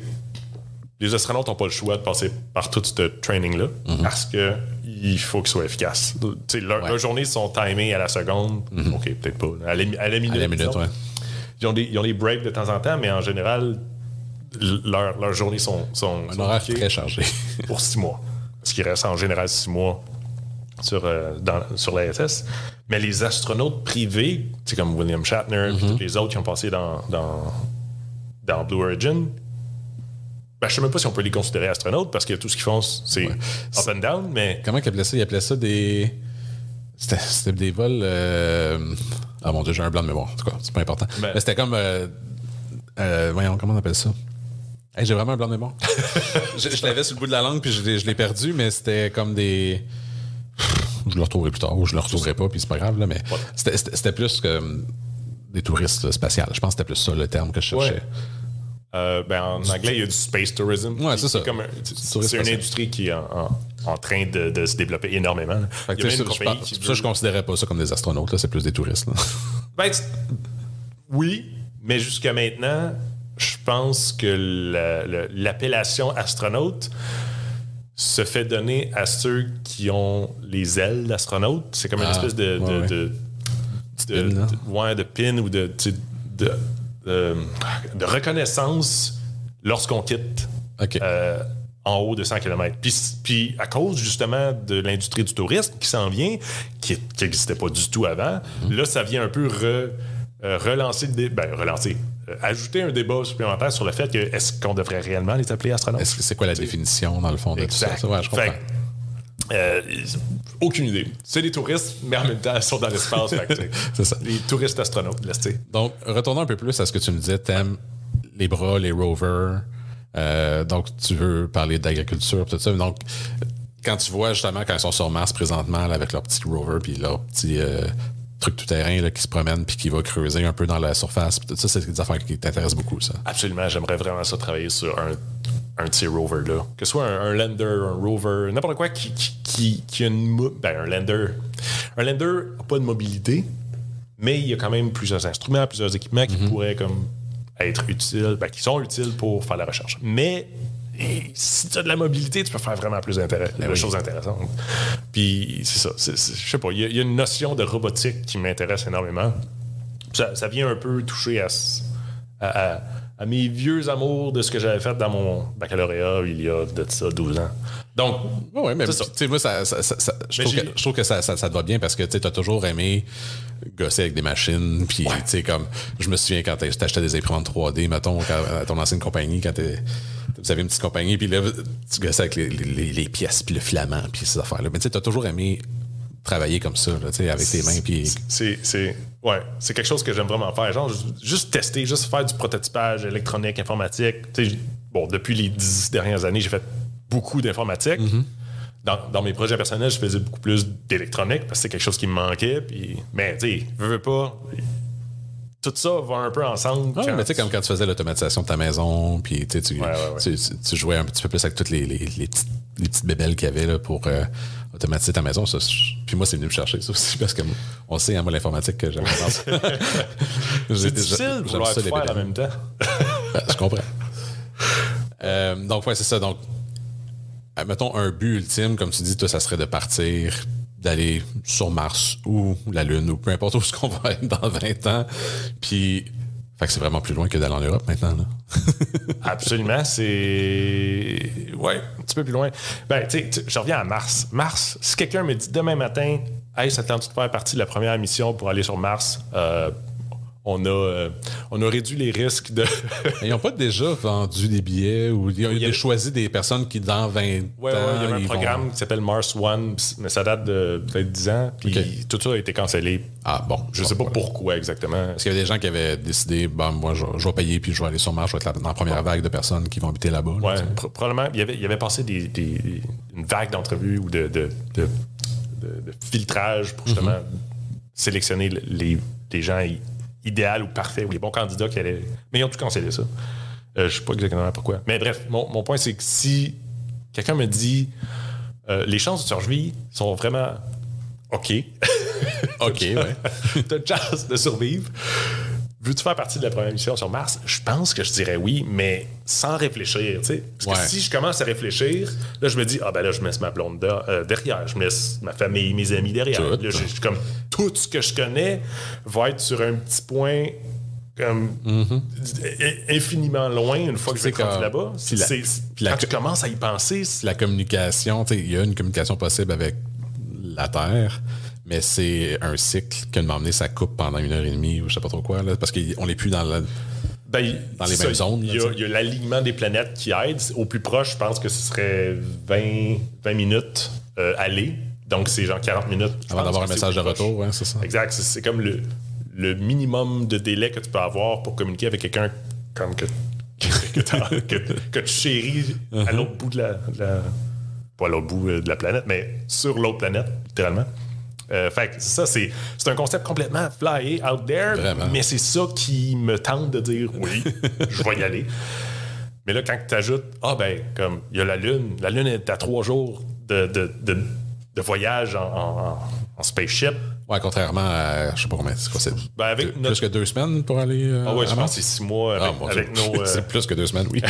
les astronautes n'ont pas le choix de passer par tout ce training-là mm-hmm. parce qu'il faut qu'ils soient efficaces. Leurs ouais. leur journées sont timées à la seconde. Mm-hmm. OK, peut-être pas. À la, à la minute. À la minute, ouais. Ils ont, des, ils ont des breaks de temps en temps, mais en général, leurs leur journées sont. sont un sont horaire très chargé. Pour six mois. Parce qu'il reste en général six mois. Sur, euh, dans, sur l'I S S. Mais les astronautes privés, comme William Shatner et mm-hmm. tous les autres qui ont passé dans, dans, dans Blue Origin, ben, je sais même pas si on peut les considérer astronautes parce que tout ce qu'ils font, c'est ouais. up and down, mais... Comment ils appelaient ça? Ils appelaient ça des... C'était, c'était des vols... Euh... Ah mon Dieu, j'ai un blanc de mémoire. En tout cas, c'est pas important. Ben... Mais c'était comme... Euh... Euh... Voyons, comment on appelle ça? Hey, j'ai vraiment un blanc de mémoire. je, je l'avais sur le bout de la langue, puis je l'ai, je l'ai perdu, mais c'était comme des... Je le retrouverai plus tard, ou je le retrouverai pas, puis c'est pas grave, là, mais ouais. c'était, c'était, c'était plus que des touristes spatiaux. Je pense que c'était plus ça le terme que je cherchais. Ouais. Euh, ben, en du anglais, il y a du space tourism. Ouais, c'est ça. C'est, comme un, c'est, c'est une industrie qui est en, en, en train de, de se développer énormément. Fait que il y a même une compagnie qui... Ça, je considérais pas ça comme des astronautes, là, c'est plus des touristes. Là. Ben, oui, mais jusqu'à maintenant, je pense que la, la, l'appellation astronaute se fait donner à ceux qui ont les ailes d'astronaute. C'est comme une ah, espèce de... de, ouais, de, de, de, de, de, ouais, de pin ou de... de, de De, de reconnaissance lorsqu'on quitte okay. euh, en haut de cent kilomètres. Puis, puis à cause justement de l'industrie du tourisme qui s'en vient, qui n'existait pas du tout avant, mm-hmm. là, ça vient un peu re, euh, relancer le débat. Ben, relancer. Euh, ajouter un débat supplémentaire sur le fait que est-ce qu'on devrait réellement les appeler astronautes? Est-ce que c'est quoi la T'sais, définition, dans le fond, de exact. tout ça? Ouais, je comprends. Fait, Euh, aucune idée. C'est des touristes, mais en même temps, ils sont dans l'espace. Fait, c'est ça. Les touristes astronautes, là, tu sais. Donc, retournons un peu plus à ce que tu me disais. T'aimes les bras, les rovers. Euh, donc, tu veux parler d'agriculture, tout ça. Donc, quand tu vois justement, quand ils sont sur Mars présentement, là, avec leur petit rover, puis leur petit euh, truc tout-terrain là, qui se promène, puis qui va creuser un peu dans la surface, tout ça, c'est des affaires qui t'intéressent beaucoup, ça. Absolument. J'aimerais vraiment ça travailler sur un. un de ces rovers-là. Que ce soit un, un lander, un rover, n'importe quoi qui, qui, qui, qui a une... Ben, un lander... Un lander n'a pas de mobilité, mais il y a quand même plusieurs instruments, plusieurs équipements qui mm-hmm. pourraient comme être utiles, ben, qui sont utiles pour faire la recherche. Mais et, si tu as de la mobilité, tu peux faire vraiment plus d'intérêt, ben de oui. choses intéressantes. Puis c'est ça. C'est, c'est, je sais pas, il y, y a une notion de robotique qui m'intéresse énormément. Ça, ça vient un peu toucher à... à, à à mes vieux amours de ce que j'avais fait dans mon baccalauréat il y a de ça douze ans. Donc, oui, mais tu sais, moi, ça, ça, ça, ça, je, trouve que, je trouve que ça, ça, ça te va bien parce que tu as toujours aimé gosser avec des machines. Puis, ouais. tu sais, comme, je me souviens quand t'achetais des imprimantes trois D, mettons, quand, à ton ancienne compagnie, quand tu avais une petite compagnie, puis là, tu gossais avec les, les, les pièces, puis le filament, puis ces affaires-là. Mais tu sais, tu as toujours aimé travailler comme ça, là, avec tes mains. Puis... C'est, c'est, ouais, c'est quelque chose que j'aime vraiment faire. Genre, juste tester, juste faire du prototypage électronique, informatique. Bon, depuis les dix dernières années, j'ai fait beaucoup d'informatique. Mm-hmm. Dans, dans mes projets personnels, je faisais beaucoup plus d'électronique parce que c'est quelque chose qui me manquait. Puis, mais, tu sais, veux, veux pas... Tout ça va un peu ensemble. Ah, mais tu sais, comme quand tu faisais l'automatisation de ta maison, puis tu, ouais, ouais, ouais. tu, tu, tu jouais un petit peu plus avec toutes les, les, les, petites, les petites bébelles qu'il y avait là, pour euh, automatiser ta maison. Ça, puis moi, c'est venu me chercher ça aussi, parce qu'on sait, hein, moi, l'informatique que j'aime. C'est difficile de vouloir tout faire en même temps. Ben, je comprends. Euh, donc, ouais, c'est ça. Donc, mettons un but ultime, comme tu dis, toi, ça serait de partir, d'aller sur Mars ou la Lune ou peu importe où ce qu'on va être dans vingt ans. Puis, fait que c'est vraiment plus loin que d'aller en Europe maintenant. Là. Absolument, c'est... Ouais, un petit peu plus loin. Ben, tu sais, je reviens à Mars. Mars, si quelqu'un me dit demain matin, « Hey, ça tente de faire partie de la première mission pour aller sur Mars? Euh, » On a, euh, on a réduit les risques de... Ils n'ont pas déjà vendu des billets ou ils ont il y a... choisi des personnes qui, dans vingt ouais, ans... Oui, il y avait un programme vont... qui s'appelle Mars One, mais ça date de peut-être dix ans, puis okay. tout ça a été cancellé. Ah bon. Je ne sais pas ouais. pourquoi exactement. Parce qu'il y avait des gens qui avaient décidé, bon, moi, je, je vais payer, puis je vais aller sur Mars, je vais être dans la première vague de personnes qui vont habiter là-bas. Oui, là, pr- probablement. Il y avait, il y avait passé des, des, une vague d'entrevues ou de, de, de, de, de filtrage pour justement mm-hmm. sélectionner les, les gens... idéal ou parfait, ou les bons candidats qui allaient... Mais ils ont tout cancellé, ça. Euh, je sais pas exactement pourquoi. Mais bref, mon, mon point, c'est que si quelqu'un me dit euh, les chances de survie sont vraiment OK. OK, ouais. T'as une chance de survivre. Veux-tu faire partie de la première mission sur Mars? Je pense que je dirais oui, mais sans réfléchir, tu sais. Parce ouais. que si je commence à réfléchir, là, je me dis, ah ben là, je me laisse ma blonde de, euh, derrière, je me laisse ma famille, mes amis derrière. Tout. Là, je, je, comme, tout ce que je connais va être sur un petit point comme mm-hmm. infiniment loin une fois que je vais être rendu là-bas. C'est, la, c'est, quand la, tu commences à y penser... C'est... La communication, tu sais, il y a une communication possible avec la Terre, mais c'est un cycle qui a m'emmener sa coupe pendant une heure et demie ou je sais pas trop quoi, là, parce qu'on n'est plus dans la... Ben, dans les ça, mêmes zones. Il y, a, il y a l'alignement des planètes qui aide. Au plus proche, je pense que ce serait vingt, vingt minutes euh, aller. Donc, c'est genre quarante minutes. Avant d'avoir un message de retour, ouais, c'est ça. Exact. C'est, c'est comme le, le minimum de délai que tu peux avoir pour communiquer avec quelqu'un comme que, que, que, que, que tu chéris uh-huh. à l'autre bout de la, de la... Pas à l'autre bout de la planète, mais sur l'autre planète, littéralement. Euh, fait que ça, c'est, c'est un concept complètement flyé out there, Vraiment. Mais c'est ça qui me tente de dire oui, je vais y aller. Mais là, quand tu ajoutes, ah ben, comme il y a la Lune, la Lune est à trois jours de, de, de, de voyage en, en, en spaceship. Ouais, contrairement à, je sais pas combien, c'est quoi, c'est ben avec deux, notre... plus que deux semaines pour aller euh, Ah ouais, je pense que c'est six mois avec, ah, avec nos... Euh... c'est plus que deux semaines, oui.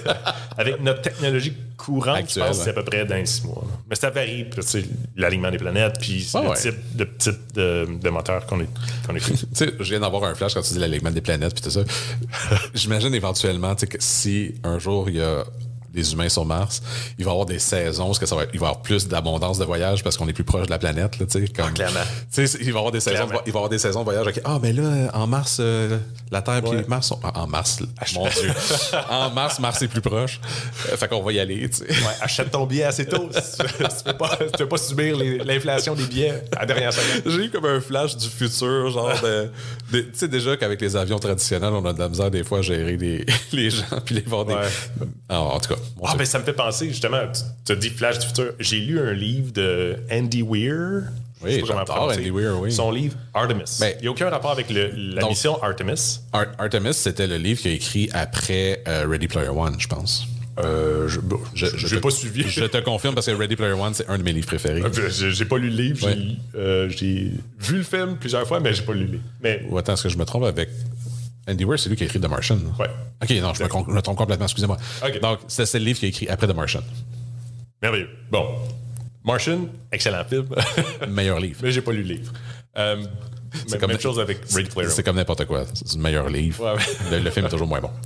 Avec notre technologie courante, Actuelle, je pense que c'est à peu près dans les six mois. Là. Mais ça varie, tu sais, l'alignement des planètes, puis ah, le ouais. type de type de, de moteur qu'on est qu'on est Tu sais, je viens d'avoir un flash quand tu dis l'alignement des planètes, puis tout ça. J'imagine éventuellement, tu sais, que si un jour il y a des humains sur Mars, il va y avoir des saisons parce que ça va, il va y avoir plus d'abondance de voyages parce qu'on est plus proche de la planète, là, tu sais, comme, clairement. Tu sais, il va y avoir des saisons, il va y avoir des saisons de voyage. Okay. Ah, mais là, en Mars, euh, la Terre et ouais. Mars sont en Mars. Mon Dieu, en Mars, Mars est plus proche. Euh, fait qu'on va y aller, tu sais. Ouais, achète ton billet assez tôt. tu ne peux pas, tu peux pas subir les, l'inflation des billets à la dernière seconde. J'ai eu comme un flash du futur, genre de, de tu sais déjà qu'avec les avions traditionnels, on a de la misère des fois à gérer les, les gens puis les voir des. Ouais. Alors, en tout cas. Ah, ben ça me fait penser, justement, tu as dit Flash du futur. J'ai lu un livre de Andy Weir. Oui, j'adore Andy Weir, oui. Son livre Artemis. Ben, il n'y a aucun rapport avec le, la donc, mission Artemis. Ar- Artemis, c'était le livre qu'il a écrit après euh, Ready Player One, je pense. Euh, je n'ai je, je, pas suivi. Je te confirme parce que Ready Player One, c'est un de mes livres préférés. J'ai, j'ai pas lu le livre. Ouais. J'ai, euh, j'ai vu le film plusieurs fois, mais j'ai pas lu le livre. Mais... Ou attends, est-ce que je me trompe avec... Andy Weir, c'est lui qui a écrit The Martian. Ouais. OK, non, je me, je me trompe complètement, excusez-moi. Okay. Donc, c'est, c'est le livre qu'il a écrit après The Martian. Merveilleux. Bon. Martian, excellent film. Meilleur livre. Mais j'ai pas lu le livre. Euh, c'est même, comme même chose avec Ready Player One. C'est comme n'importe quoi. C'est le meilleur livre. Ouais, ouais. Le, le film est toujours moins bon.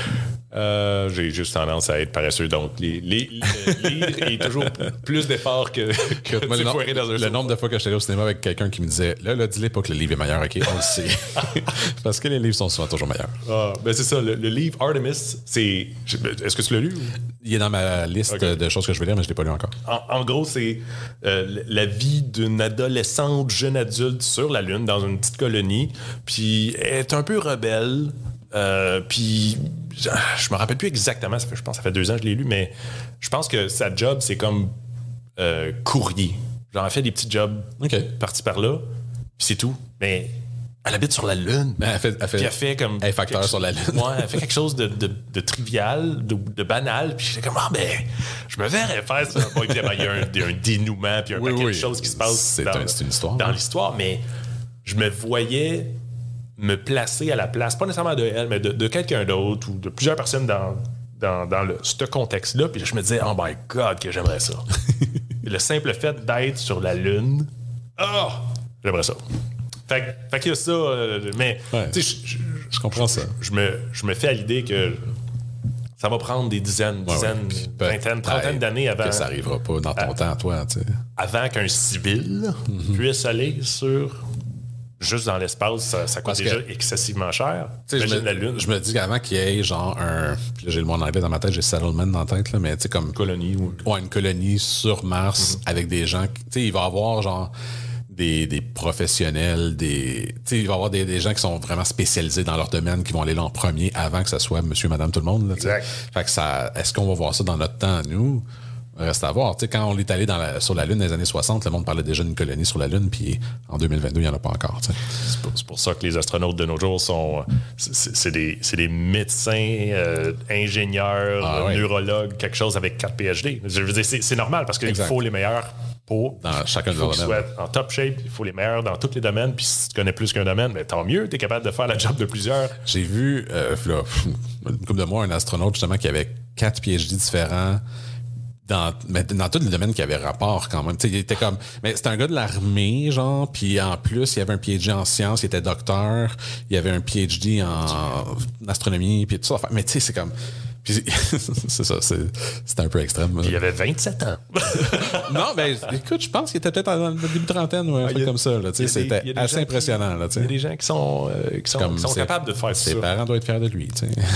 Euh, j'ai juste tendance à être paresseux, donc les, les, le lire est toujours plus d'efforts que, que moi, le, nom, dans un le nombre de fois que j'étais au cinéma avec quelqu'un qui me disait là, là, dis-le pas que le livre est meilleur, ok, on le sait. Parce que les livres sont souvent toujours meilleurs. Ah, ben c'est ça, le, le livre Artemis, c'est. Est-ce que tu l'as lu? Il est dans ma liste okay. de choses que je vais lire, mais je ne l'ai pas lu encore. En, en gros, c'est euh, la vie d'une adolescente, jeune adulte sur la Lune, dans une petite colonie, puis elle est un peu rebelle. Euh, puis je, je me rappelle plus exactement, ça fait, je pense que ça fait deux ans que je l'ai lu, mais je pense que sa job, c'est comme euh, courrier. Genre, elle fait des petits jobs okay. par-ci par-là, puis c'est tout. Mais elle habite sur la Lune. Mais elle fait, elle fait, puis elle fait comme. Elle est facteur quelque, sur la Lune. Ouais, elle fait quelque chose de, de, de trivial, de, de banal, puis j'étais comme, ah, ben, je me verrais faire ça. Bon, évidemment, il y a un, il y a un dénouement, puis un oui, paquet oui. de choses qui se passent c'est dans, un, c'est une histoire, dans hein. l'histoire, mais je me voyais me placer à la place, pas nécessairement de elle, mais de, de quelqu'un d'autre ou de plusieurs personnes dans, dans, dans le, ce contexte-là. Puis je me disais, oh my God, que j'aimerais ça. Le simple fait d'être sur la Lune, oh, j'aimerais ça. Fait, fait qu'il y a ça, euh, mais ouais, tu sais, je, je, je comprends ça. Je me, je me fais à l'idée que ça va prendre des dizaines, ouais, dizaines, ouais. vingtaines, trentaines d'années avant. Que ça n'arrivera pas dans ton à, temps, toi. Tu sais. Avant qu'un civil mm-hmm. puisse aller sur. Juste dans l'espace, ça, ça coûte Parce déjà que, excessivement cher. Je me, la Lune. Je me dis qu'avant qu'il y ait genre un. Puis là, j'ai le mot en anglais dans ma tête, j'ai settlement dans la tête, là, mais tu sais, comme. Une colonie. Ou... Ouais, une colonie sur Mars mm-hmm. avec des gens. Tu sais, il va y avoir genre des, des professionnels, des. Tu sais, il va y avoir des, des gens qui sont vraiment spécialisés dans leur domaine, qui vont aller là en premier avant que ce soit monsieur, madame, tout le monde. Là, exact. Fait que ça. Est-ce qu'on va voir ça dans notre temps, nous? Reste à voir. Tu sais, quand on est allé dans la, sur la Lune dans les années soixante, le monde parlait déjà d'une colonie sur la Lune, puis en deux mille vingt-deux, il n'y en a pas encore. C'est pour, c'est pour ça que les astronautes de nos jours sont. C'est, c'est, des, c'est des médecins, euh, ingénieurs, ah, ouais. neurologues, quelque chose avec quatre P H D. Je veux dire, c'est, c'est normal parce qu'il faut les meilleurs pour. Dans chacun de leurs domaines. En top shape, il faut les meilleurs dans tous les domaines, puis si tu connais plus qu'un domaine, mais tant mieux, tu es capable de faire la job de plusieurs. J'ai vu, euh, là, une couple de mois, un astronaute justement qui avait quatre P H D différents. Dans, mais dans tous les domaines qui avaient rapport quand même. T'sais, il était comme. Mais c'était un gars de l'armée, genre, puis en plus, il y avait un P H D en sciences, il était docteur, il y avait un P H D en astronomie, puis tout ça. Mais tu sais, c'est comme. Puis c'est ça, c'est, c'était un peu extrême. Il avait vingt-sept ans. Non, ben écoute, je pense qu'il était peut-être dans le début trentaine ou un ah, truc a, comme ça. Là, c'était des, assez impressionnant. Il y a des gens qui sont, euh, qui sont, comme qui sont capables de faire ça. Ses parents doivent être fiers de lui.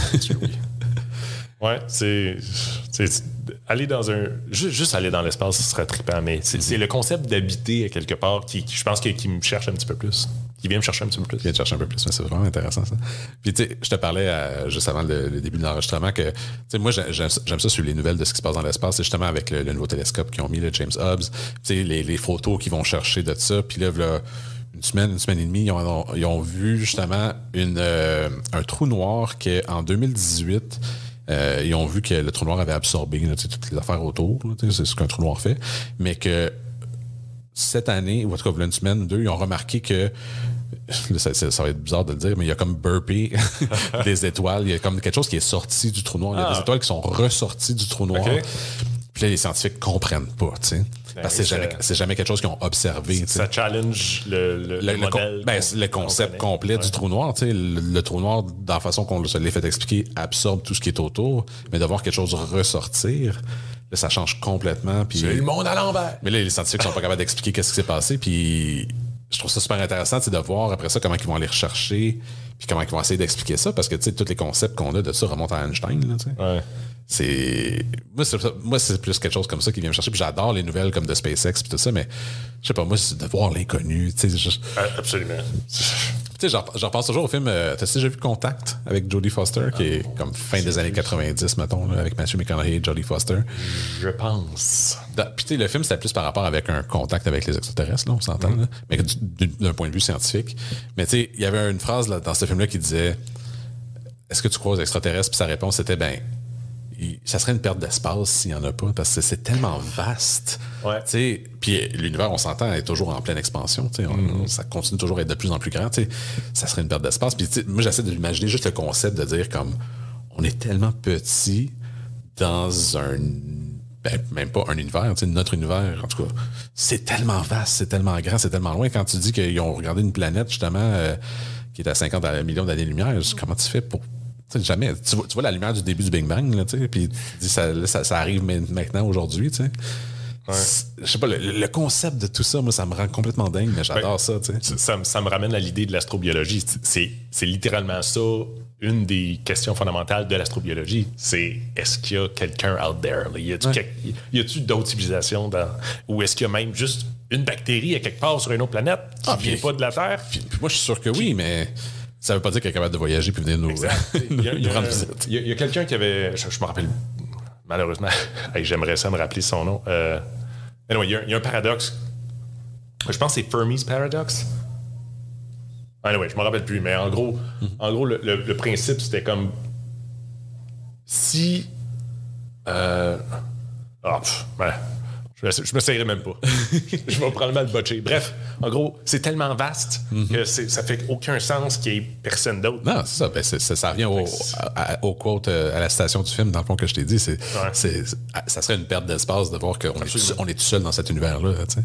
Ouais, c'est, c'est. Aller dans un. Juste, juste aller dans l'espace, ce serait trippant, mais c'est, mm-hmm. c'est le concept d'habiter à quelque part qui, qui je pense, qui, qui me cherche un petit peu plus. Qui vient me chercher un petit peu plus. Qui vient te chercher un peu plus, mais c'est vraiment intéressant ça. Puis tu sais, je te parlais à, juste avant le, le début de l'enregistrement que, tu sais, moi j'aime, j'aime ça sur les nouvelles de ce qui se passe dans l'espace, c'est justement avec le, le nouveau télescope qu'ils ont mis, le James Hubbs, tu sais, les, les photos qu'ils vont chercher de ça, puis là, là une semaine, une semaine et demie, ils ont, ils ont vu justement une, euh, un trou noir qui, en deux mille dix-huit, Euh, ils ont vu que le trou noir avait absorbé là, toutes les affaires autour. Là, c'est ce qu'un trou noir fait. Mais que cette année, ou en tout cas, une semaine ou deux, ils ont remarqué que là, ça, ça va être bizarre de le dire, mais il y a comme burpé des étoiles. Il y a comme quelque chose qui est sorti du trou noir. Il y a ah. des étoiles qui sont ressorties du trou noir. Okay. Puis là, les scientifiques comprennent pas, tu sais. Parce que c'est jamais, c'est jamais quelque chose qu'ils ont observé. Ça challenge le, le, le, le modèle. Ben, le concept complet ouais. du trou noir. Le, le trou noir, dans la façon qu'on se l'ait fait expliquer, absorbe tout ce qui est autour. Mais de voir quelque chose ressortir, là, ça change complètement. Puis, c'est le monde à l'envers. Mais là, les scientifiques sont pas capables d'expliquer qu'est-ce qui s'est passé. Puis je trouve ça super intéressant de voir après ça comment ils vont aller rechercher, puis comment ils vont essayer d'expliquer ça. Parce que tous les concepts qu'on a de ça remontent à Einstein. Là, ouais. C'est... Moi, c'est moi, c'est plus quelque chose comme ça qui vient me chercher. Puis j'adore les nouvelles comme de SpaceX et tout ça, mais je sais pas, moi, c'est de voir l'inconnu. Juste... Absolument. Tu sais, je repense toujours au film. Euh, T'as déjà vu Contact avec Jodie Foster, qui est comme fin des années quatre-vingt-dix, mettons, là, avec Matthew McConaughey et Jodie Foster. Je pense. Puis tu sais, le film, c'était plus par rapport avec un contact avec les extraterrestres, là, on s'entend, mm. là, mais d'un point de vue scientifique. Mais tu sais, il y avait une phrase là, dans ce film-là qui disait « Est-ce que tu crois aux extraterrestres? » Puis sa réponse était « Ben, ça serait une perte d'espace s'il n'y en a pas, parce que c'est tellement vaste. Ouais. » Puis l'univers, on s'entend, est toujours en pleine expansion. On, mm-hmm. Ça continue toujours à être de plus en plus grand. T'sais. Ça serait une perte d'espace. Puis moi, j'essaie de l'imaginer juste le concept de dire comme on est tellement petit dans un... Ben, même pas un univers, notre univers, en tout cas, c'est tellement vaste, c'est tellement grand, c'est tellement loin. Quand tu dis qu'ils ont regardé une planète, justement, euh, qui est à cinquante millions d'années-lumière, comment tu fais pour... T'sais, jamais. Tu vois, tu vois la lumière du début du Big Bang, là, puis tu dis ça, ça, ça arrive maintenant, aujourd'hui, tu sais. Ouais. Je sais pas, le, le concept de tout ça, moi, ça me rend complètement dingue, mais j'adore ouais. ça, tu sais. Ça, ça me ramène à l'idée de l'astrobiologie. C'est, c'est littéralement ça, une des questions fondamentales de l'astrobiologie. C'est, est-ce qu'il y a quelqu'un out there? Là? Y a-tu, ouais. quelque, y a-tu d'autres civilisations dans, ou est-ce qu'il y a même juste une bactérie à quelque part sur une autre planète qui ah, vient puis, pas de la Terre? Puis, puis moi, je suis sûr que oui, mais... Ça veut pas dire qu'il est capable de voyager puis venir nous, il y a, nous rendre visite. Il y a, il y a quelqu'un qui avait... Je, je me rappelle... Malheureusement, hey, j'aimerais ça me rappeler son nom. Euh, anyway, il y, a, il y a un paradoxe. Je pense que c'est Fermi's paradoxe. Anyway, je me rappelle plus, mais en gros, mm-hmm. en gros le, le, le principe, c'était comme... Si... Euh, oh, pff, ouais. Je m'essayerai même pas. Je vais probablement le botcher. Bref, en gros, c'est tellement vaste mm-hmm. que c'est, ça fait aucun sens qu'il y ait personne d'autre. Non, c'est ça. Ben, c'est, ça, ça revient au, à, au quote à la citation du film, dans le fond, que je t'ai dit. C'est, ouais. c'est, ça serait une perte d'espace de voir qu'on est tout, on est tout seul dans cet univers-là. T'sais.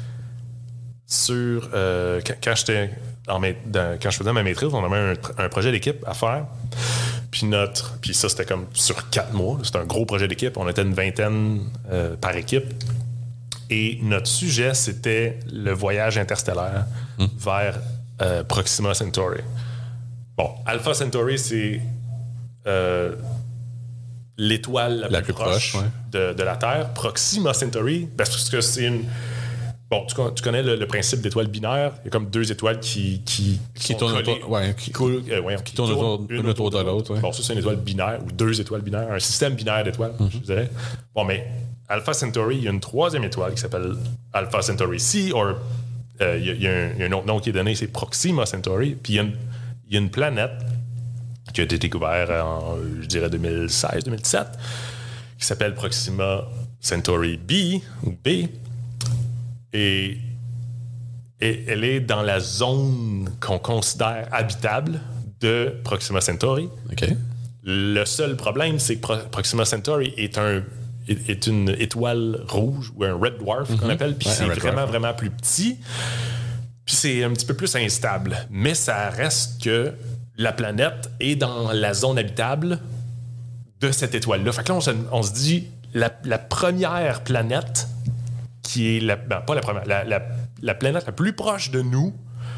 Sur, euh, quand, quand, j'étais dans mes, dans, quand je faisais ma maîtrise, on avait un, un projet d'équipe à faire. Puis notre, puis ça, c'était comme sur quatre mois. C'était un gros projet d'équipe. On était une vingtaine euh, par équipe. Et notre sujet, c'était le voyage interstellaire mmh. vers euh, Proxima Centauri. Bon, Alpha Centauri, c'est euh, l'étoile la, la plus, plus proche, proche ouais. de, de la Terre. Proxima Centauri, parce que c'est une... Bon, tu, tu connais le, le principe d'étoile binaire. Il y a comme deux étoiles qui... Qui, qui tournent autour, ouais, qui, cool, euh, ouais, qui, qui tournent autour, une autour de l'autre. Ouais. Bon, ça, c'est une étoile binaire, ou deux étoiles binaires. Un système binaire d'étoiles, mm-hmm. je dirais. Bon, mais... Alpha Centauri, il y a une troisième étoile qui s'appelle Alpha Centauri C, ou euh, il, y a un, il y a un autre nom qui est donné, c'est Proxima Centauri. Puis il y, a une, il y a une planète qui a été découverte en, je dirais, deux mille seize deux mille dix-sept, qui s'appelle Proxima Centauri B, ou B. Et, et elle est dans la zone qu'on considère habitable de Proxima Centauri. Okay. Le seul problème, c'est que Pro- Proxima Centauri est un est une étoile rouge ou un red dwarf mm-hmm. qu'on appelle, puis ouais, c'est vraiment, dwarf. vraiment plus petit. Puis c'est un petit peu plus instable. Mais ça reste que la planète est dans la zone habitable de cette étoile-là. Fait que là, on se, on se dit, la, la première planète qui est, la, ben, pas la première, la, la, la planète la plus proche de nous,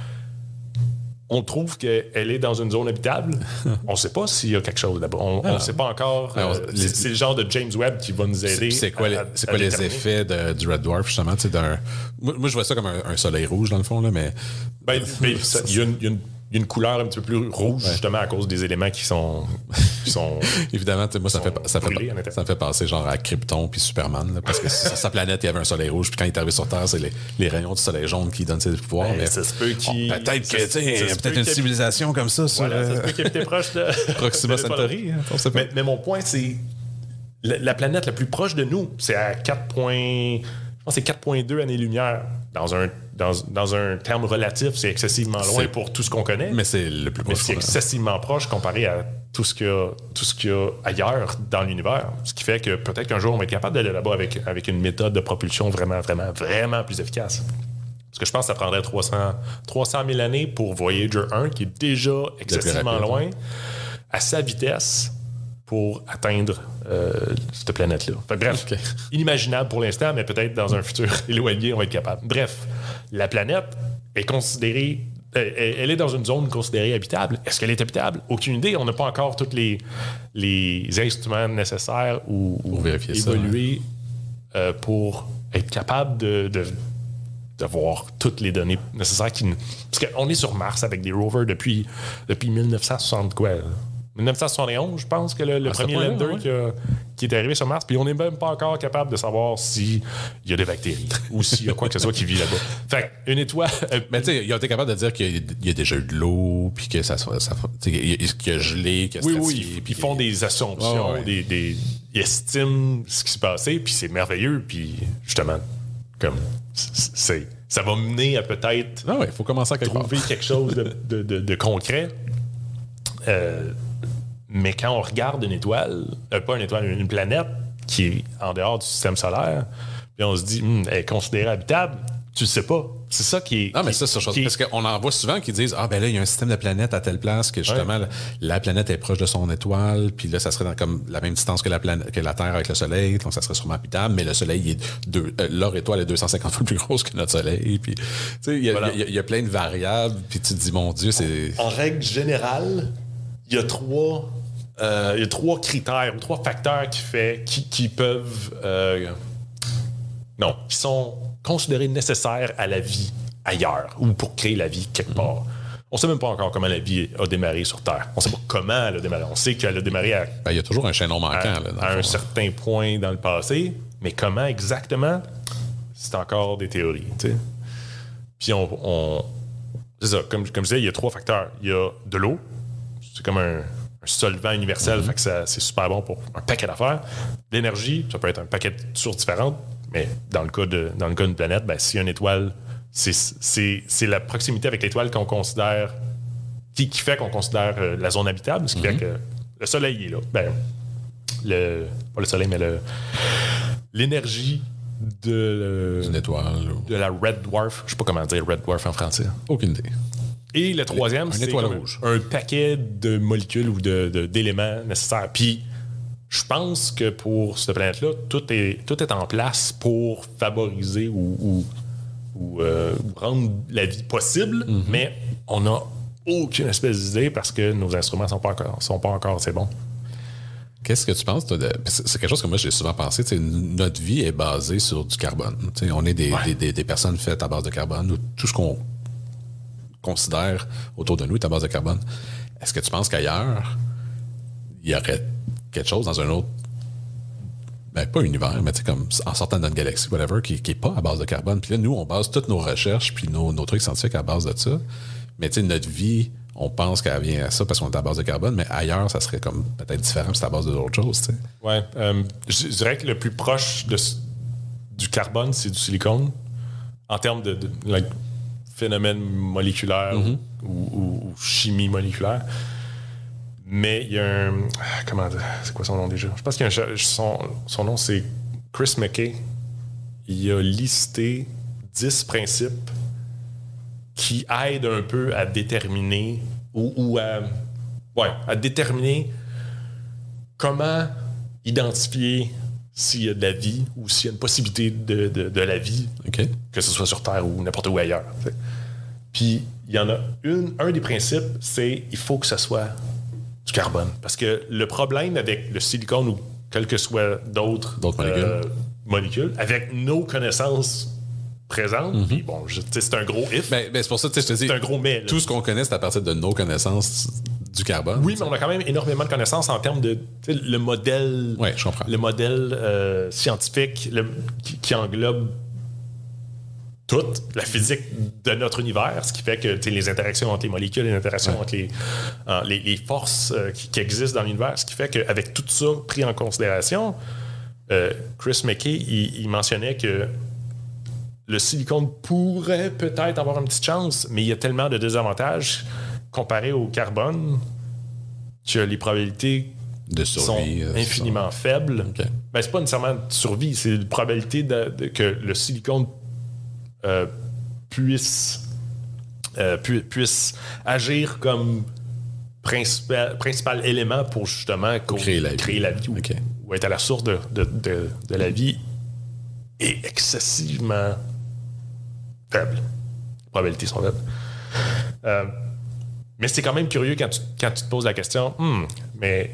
on trouve qu'elle est dans une zone habitable. On ne sait pas s'il y a quelque chose là-bas. On ne sait pas encore. Euh, c'est, c'est le genre de James Webb qui va nous aider. C'est, c'est quoi, les, à, c'est quoi les effets de, du Red Dwarf, justement? D'un, moi, moi, je vois ça comme un, un soleil rouge, dans le fond, là, mais... Ben, ben, ça, il y a une, il y a une Il y a une couleur un petit peu plus rouge, ouais. justement, à cause des éléments qui sont... Qui sont Évidemment, moi, ça, fait, ça, brûlés, fait, ça me fait passer genre à Krypton puis Superman, là, parce que sa planète, il y avait un soleil rouge, puis quand il est arrivé sur Terre, c'est les, les rayons du soleil jaune qui donnent ses pouvoirs. Ben, mais ça se peut qu'il... Bon, peut-être que, tu sais, il y a peut-être une civilisation comme ça sur... Voilà, ça se peut qu'il était proche de... Proxima Centauri. Hein, mais, mais mon point, c'est... La, la planète la plus proche de nous, c'est à quatre points... Je pense que c'est quatre virgule deux années-lumière. Dans un, dans, dans un terme relatif, c'est excessivement loin c'est, pour tout ce qu'on connaît. Mais c'est le plus proche. Mais c'est excessivement proche comparé à tout ce qu'il y a, tout ce qu'il y a ailleurs dans l'univers. Ce qui fait que peut-être qu'un jour, on va être capable d'aller là-bas avec, avec une méthode de propulsion vraiment, vraiment, vraiment plus efficace. Parce que je pense que ça prendrait trois cent mille années pour Voyager un, qui est déjà excessivement loin, à sa vitesse, pour atteindre euh, cette planète-là. Fait, bref, okay. Inimaginable pour l'instant, mais peut-être dans un futur éloigné, on va être capable. Bref, la planète est considérée... Elle est dans une zone considérée habitable. Est-ce qu'elle est habitable? Aucune idée. On n'a pas encore tous les, les instruments nécessaires ou, ou pour vérifier évoluer ça, ouais. euh, pour être capable de... de d'avoir toutes les données nécessaires. Qui... Parce qu'on est sur Mars avec des rovers depuis, depuis mille neuf cent soixante, quoi. dix-neuf cent soixante et onze, je pense que le, le ah, premier lander ouais. qui, a, qui est arrivé sur Mars, puis on n'est même pas encore capable de savoir s'il y a des bactéries ou s'il y a quoi que ce soit qui vit là-bas. Fait une étoile... Euh, mais tu sais, ils ont été capables de dire qu'il y a déjà eu de l'eau, puis que ça, ça, ça qu'il y a gelé, qu'il y a oui, oui, puis ils font des assumptions, oh, ouais. des, des, ils estiment ce qui s'est passé, puis c'est merveilleux, puis justement, comme, c'est, ça va mener à peut-être ah ouais, faut commencer à quelque trouver part. quelque chose de, de, de, de concret. Euh, Mais quand on regarde une étoile, euh, pas une étoile, une planète qui est en dehors du système solaire, puis on se dit, hm, elle est considérée habitable, tu le sais pas. C'est ça qui est... Non, mais ça, c'est chose. Parce qu'on en voit souvent qui disent, ah ben là, il y a un système de planètes à telle place que justement, ouais. la, la planète est proche de son étoile, puis là, ça serait dans comme la même distance que la, planète, que la Terre avec le Soleil, donc ça serait sûrement habitable, mais le Soleil, est deux, euh, leur étoile est deux cent cinquante fois plus grosse que notre Soleil, puis tu sais, il y, voilà. y, y, y a plein de variables, puis tu te dis, mon Dieu, c'est... En, en règle générale, il y a trois... Euh, il y a trois critères ou trois facteurs qui, fait, qui, qui peuvent... Euh, non, qui sont considérés nécessaires à la vie ailleurs ou pour créer la vie quelque part. Mm-hmm. On ne sait même pas encore comment la vie a démarré sur Terre. On ne sait pas comment elle a démarré. On sait qu'elle a démarré à... Ben, il y a toujours un chaînon manquant. À, là, à un certain point dans le passé. Mais comment exactement, c'est encore des théories. T'sais. Puis on... on c'est ça, comme, comme je disais, il y a trois facteurs. Il y a de l'eau. C'est comme un... solvant universel, mm-hmm. fait que ça, c'est super bon pour un paquet d'affaires. L'énergie, ça peut être un paquet de sources différentes, mais dans le cas, de, dans le cas d'une planète, ben, s'il y a une étoile, c'est, c'est, c'est la proximité avec l'étoile qu'on considère, qui, qui fait qu'on considère euh, la zone habitable, ce qui mm-hmm. fait que le Soleil est là. Ben, le, pas le Soleil, mais le, l'énergie de, d'une étoile. De la Red Dwarf, je sais pas comment dire Red Dwarf en français. Aucune idée. Et le troisième, c'est un, un paquet de molécules ou de, de, d'éléments nécessaires. Puis, je pense que pour cette planète-là, tout est, tout est en place pour favoriser ou, ou, ou euh, rendre la vie possible, mm-hmm. mais on n'a aucune espèce d'idée parce que nos instruments ne sont pas encore, sont pas encore assez bons. Qu'est-ce que tu penses? Toi, de... C'est quelque chose que moi, j'ai souvent pensé. Notre vie est basée sur du carbone. T'sais, on est des, ouais. des, des, des personnes faites à base de carbone. Tout ce qu'on considère autour de nous est à base de carbone. Est-ce que tu penses qu'ailleurs, il y aurait quelque chose dans un autre, ben pas univers, mais tu sais, comme en sortant de notre galaxie, whatever, qui n'est pas à base de carbone? Puis là, nous, on base toutes nos recherches puis nos, nos trucs scientifiques à base de ça. Mais tu sais, notre vie, on pense qu'elle vient à ça parce qu'on est à base de carbone, mais ailleurs, ça serait comme peut-être différent si c'est à base d'autres choses, tu sais. Ouais. Euh, je dirais que le plus proche de, du carbone, c'est du silicone. En termes de, de like, phénomène moléculaire mm-hmm. ou, ou, ou chimie moléculaire. Mais il y a un... Comment dire? C'est quoi son nom déjà? Je pense qu'il y a un... Son, son nom, c'est Chris McKay. Il a listé dix principes qui aident un peu à déterminer ou, ou à... Ouais, à déterminer comment identifier s'il y a de la vie ou s'il y a une possibilité de, de, de la vie, okay. que ce soit sur Terre ou n'importe où ailleurs. T'sais. Puis, il y en a une, un des principes, c'est il faut que ce soit du carbone. Parce que le problème avec le silicone ou quel que soit d'autres, d'autres molécules. Euh, molécules, avec nos connaissances présentes, mm-hmm. puis bon, je, c'est un gros if. Ben, ben c'est pour ça que je te dis, c'est un gros mais. Là. Tout ce qu'on connaît, c'est à partir de nos connaissances du carbone. Oui, mais on a quand même énormément de connaissances en termes de le modèle, ouais, je comprends. Le modèle euh, scientifique le, qui, qui englobe toute la physique de notre univers, ce qui fait que les interactions entre les molécules, les interactions ouais. entre les, euh, les, les forces euh, qui, qui existent dans l'univers, ce qui fait qu'avec tout ça pris en considération, euh, Chris McKay, il, il mentionnait que le silicone pourrait peut-être avoir une petite chance, mais il y a tellement de désavantages comparé au carbone que les probabilités de survie sont infiniment ça. faibles. Okay. Ben, c'est pas nécessairement de survie, c'est la probabilité de, de, que le silicone euh, puisse, euh, pu, puisse agir comme principal, principal élément pour justement pour créer la vie, créer la vie ou, okay. ou être à la source de, de, de, de la vie est excessivement faible. Les probabilités sont faibles. Euh, mais c'est quand même curieux quand tu, quand tu te poses la question, hmm, mais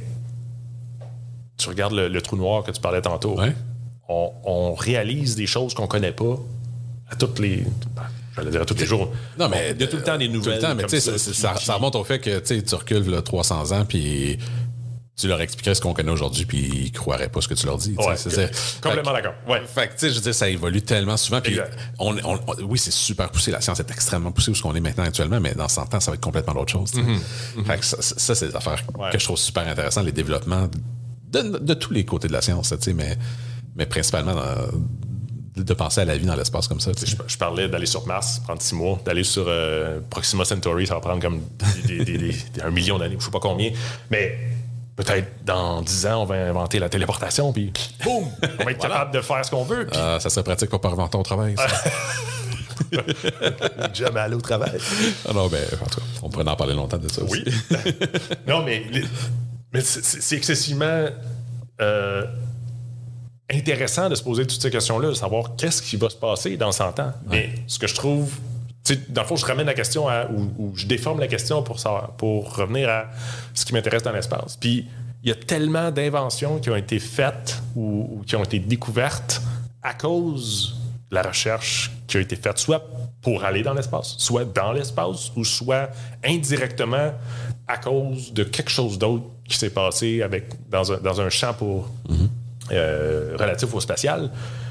tu regardes le, le trou noir que tu parlais tantôt, ouais. on, on réalise des choses qu'on connaît pas à toutes les... J'allais dire à tous les jours. Non, mais il y a tout le temps des nouvelles. Tout le temps, mais tu sais, ça, ça, ça remonte au fait que tu recules là, trois cents ans, puis tu leur expliquerais ce qu'on connaît aujourd'hui, puis ils croiraient pas ce que tu leur dis. Ouais, c'est, c'est, complètement d'accord. Ouais. Fait que, tu sais, je veux dire, ça évolue tellement souvent. Puis on, on, on, oui, c'est super poussé. La science est extrêmement poussée où ce qu'on est maintenant actuellement, mais dans cent ans, ça va être complètement d'autres choses. Mm-hmm. Fait que ça, ça, c'est des affaires ouais. que je trouve super intéressantes, les développements de, de, de tous les côtés de la science, tu sais, mais, mais principalement dans, de penser à la vie dans l'espace comme ça. Je, je parlais d'aller sur Mars, prendre six mois, d'aller sur euh, Proxima Centauri, ça va prendre comme des, des, des, des, des, un million d'années, je sais pas combien, mais peut-être dans dix ans, on va inventer la téléportation, puis boum, on va être voilà. capable de faire ce qu'on veut. Puis... Euh, ça serait pratique pour pas inventer au travail, ça. Jamais aller au travail. Ah non, ben, en tout cas, on pourrait en parler longtemps de ça aussi. Oui. Non, mais, mais c'est, c'est excessivement euh, intéressant de se poser toutes ces questions-là, de savoir qu'est-ce qui va se passer dans cent ans. Ouais. Mais ce que je trouve... Dans le fond, je ramène la question à, ou, ou je déforme la question pour, savoir, pour revenir à ce qui m'intéresse dans l'espace. Puis, il y a tellement d'inventions qui ont été faites ou, ou qui ont été découvertes à cause de la recherche qui a été faite, soit pour aller dans l'espace, soit dans l'espace, ou soit indirectement à cause de quelque chose d'autre qui s'est passé avec, dans, un, dans un champ pour, mm-hmm. euh, relatif au spatial.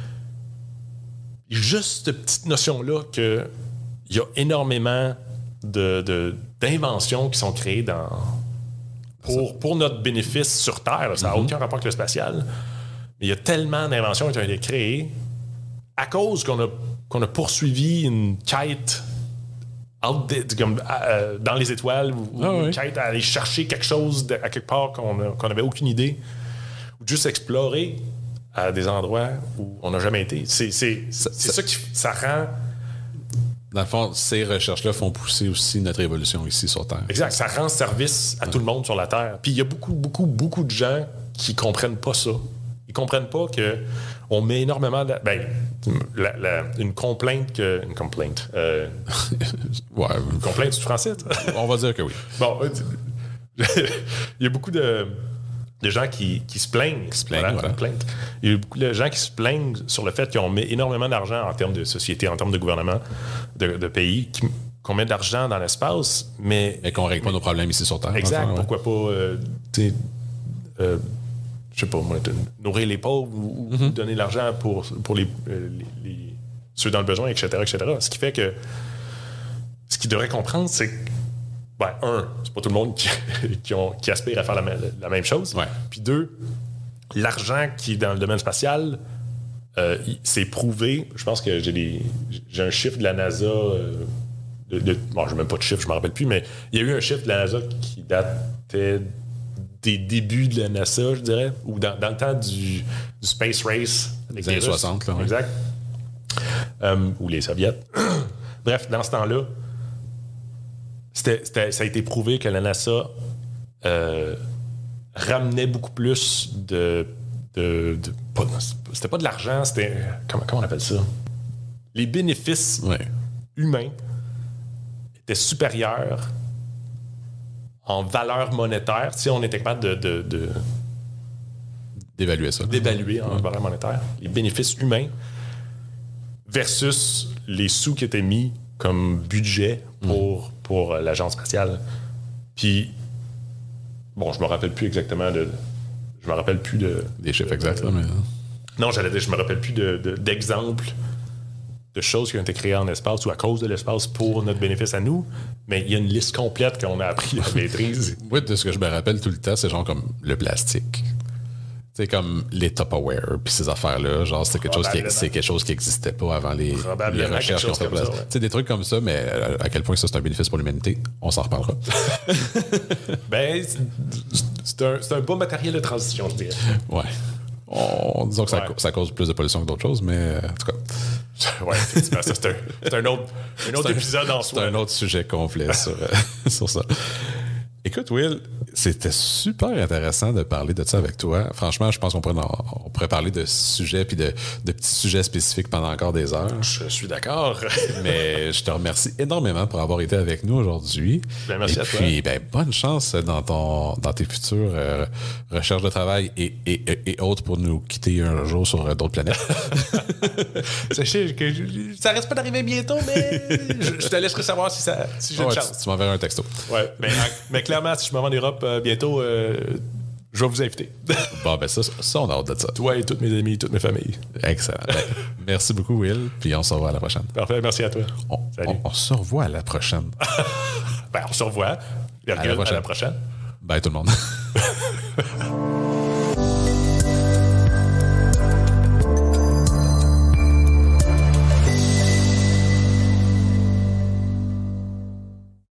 Juste cette petite notion-là que il y a énormément de, de, d'inventions qui sont créées dans, pour, pour notre bénéfice sur Terre. Là. Ça n'a mm-hmm. aucun rapport avec le spatial. Mais il y a tellement d'inventions qui ont été créées à cause qu'on a, qu'on a poursuivi une quête out de, comme, euh, dans les étoiles ou ah, une oui. quête à aller chercher quelque chose de, à quelque part qu'on n'avait aucune idée. Ou juste explorer à des endroits où on n'a jamais été. C'est, c'est, c'est, c'est ça qui ça rend... Dans le fond, ces recherches-là font pousser aussi notre évolution ici sur Terre. Exact. Ça rend service à ouais. tout le monde sur la Terre. Puis il y a beaucoup, beaucoup, beaucoup de gens qui comprennent pas ça. Ils comprennent pas que on met énormément de... Ben, la, la, une complainte que... Une complainte. Euh, ouais. Une complainte du français? On va dire que oui. Bon, il y a beaucoup de... de gens qui, qui se plaignent. Qui se plaignent, voilà, voilà. plainte. Il y a beaucoup de gens qui se plaignent sur le fait qu'on met énormément d'argent en termes de société, en termes de gouvernement, de, de pays, qui, qu'on met de l'argent dans l'espace, mais... Et qu'on ne règle pas nos problèmes ici sur Terre. Exact. Enfin, ouais. Pourquoi pas, euh, tu euh, je sais pas, moi, nourrir les pauvres ou, ou mm-hmm. donner de l'argent pour, pour les, euh, les, les, ceux dans le besoin, et cetera, et cetera. Ce qui fait que... Ce qu'ils devraient comprendre, c'est que ben, un, c'est pas tout le monde qui, qui, ont, qui aspire à faire la, la même chose. Ouais. Puis deux, l'argent qui est dans le domaine spatial, euh, c'est prouvé. Je pense que j'ai, des, j'ai un chiffre de la NASA. Euh, de, de, bon, je n'ai même pas de chiffre, je ne me rappelle plus, mais il y a eu un chiffre de la NASA qui datait des débuts de la NASA, je dirais, ou dans, dans le temps du, du Space Race. Avec les années soixante, là. Exact. Ouais. Euh, ou les Soviets. Bref, dans ce temps-là, C'était, c'était, ça a été prouvé que la NASA euh, ramenait beaucoup plus de... de, de pas, c'était pas de l'argent, c'était... Comment, comment on appelle ça? Les bénéfices ouais. humains étaient supérieurs en valeur monétaire. Si on était capable de... de, de d'évaluer ça. D'évaluer en ouais. valeur monétaire les bénéfices humains versus les sous qui étaient mis comme budget pour, mm. pour l'agence spatiale. Puis, bon, je me rappelle plus exactement de... Je me rappelle plus de... Des chiffres de, exacts, de, là, mais... Non, j'allais dire, je me rappelle plus de, de, d'exemples de choses qui ont été créées en espace ou à cause de l'espace pour notre bénéfice à nous, mais il y a une liste complète qu'on a appris à maîtrise. Oui, de ce que je me rappelle tout le temps, c'est genre comme le plastique. C'est comme les Tupperware puis ces affaires-là, genre c'est quelque chose qui c'est quelque chose qui n'existait pas avant les, les recherches qu'on fait. Tu sais ouais. des trucs comme ça, mais à quel point ça c'est un bénéfice pour l'humanité, on s'en reparlera. ben c'est un, c'est un beau matériel de transition, je dirais. Ouais. On, disons que ouais. ça, ça cause plus de pollution que d'autres choses, mais en tout cas. Ouais, effectivement, ça c'est un, c'est un autre, un autre épisode en soi. C'est un autre sujet complet sur, sur ça. Écoute, Will, c'était super intéressant de parler de ça avec toi. Franchement, je pense qu'on pourrait, on pourrait parler de sujets puis de, de petits sujets spécifiques pendant encore des heures. Je suis d'accord. Mais je te remercie énormément pour avoir été avec nous aujourd'hui. Ben, merci et à toi. puis, ben, bonne chance dans, ton, dans tes futures euh, recherches de travail et, et, et, et autres pour nous quitter un jour sur d'autres planètes. Sachez que je, ça reste pas d'arriver bientôt, mais je, je te laisserai savoir si, ça, si j'ai ouais, une chance. Tu, tu m'enverras un texto. Ouais, mais, mais clairement, si je me rends en Europe euh, bientôt, euh, je vais vous inviter. Bon, ben ça, ça, on a hâte de ça. Toi et toutes mes amis, toutes mes familles. Excellent. Ben, merci beaucoup, Will. Puis on se revoit à la prochaine. Parfait, merci à toi. On, Salut. On, on se revoit à la prochaine. ben, on se revoit. À la prochaine. À la prochaine. Bye tout le monde.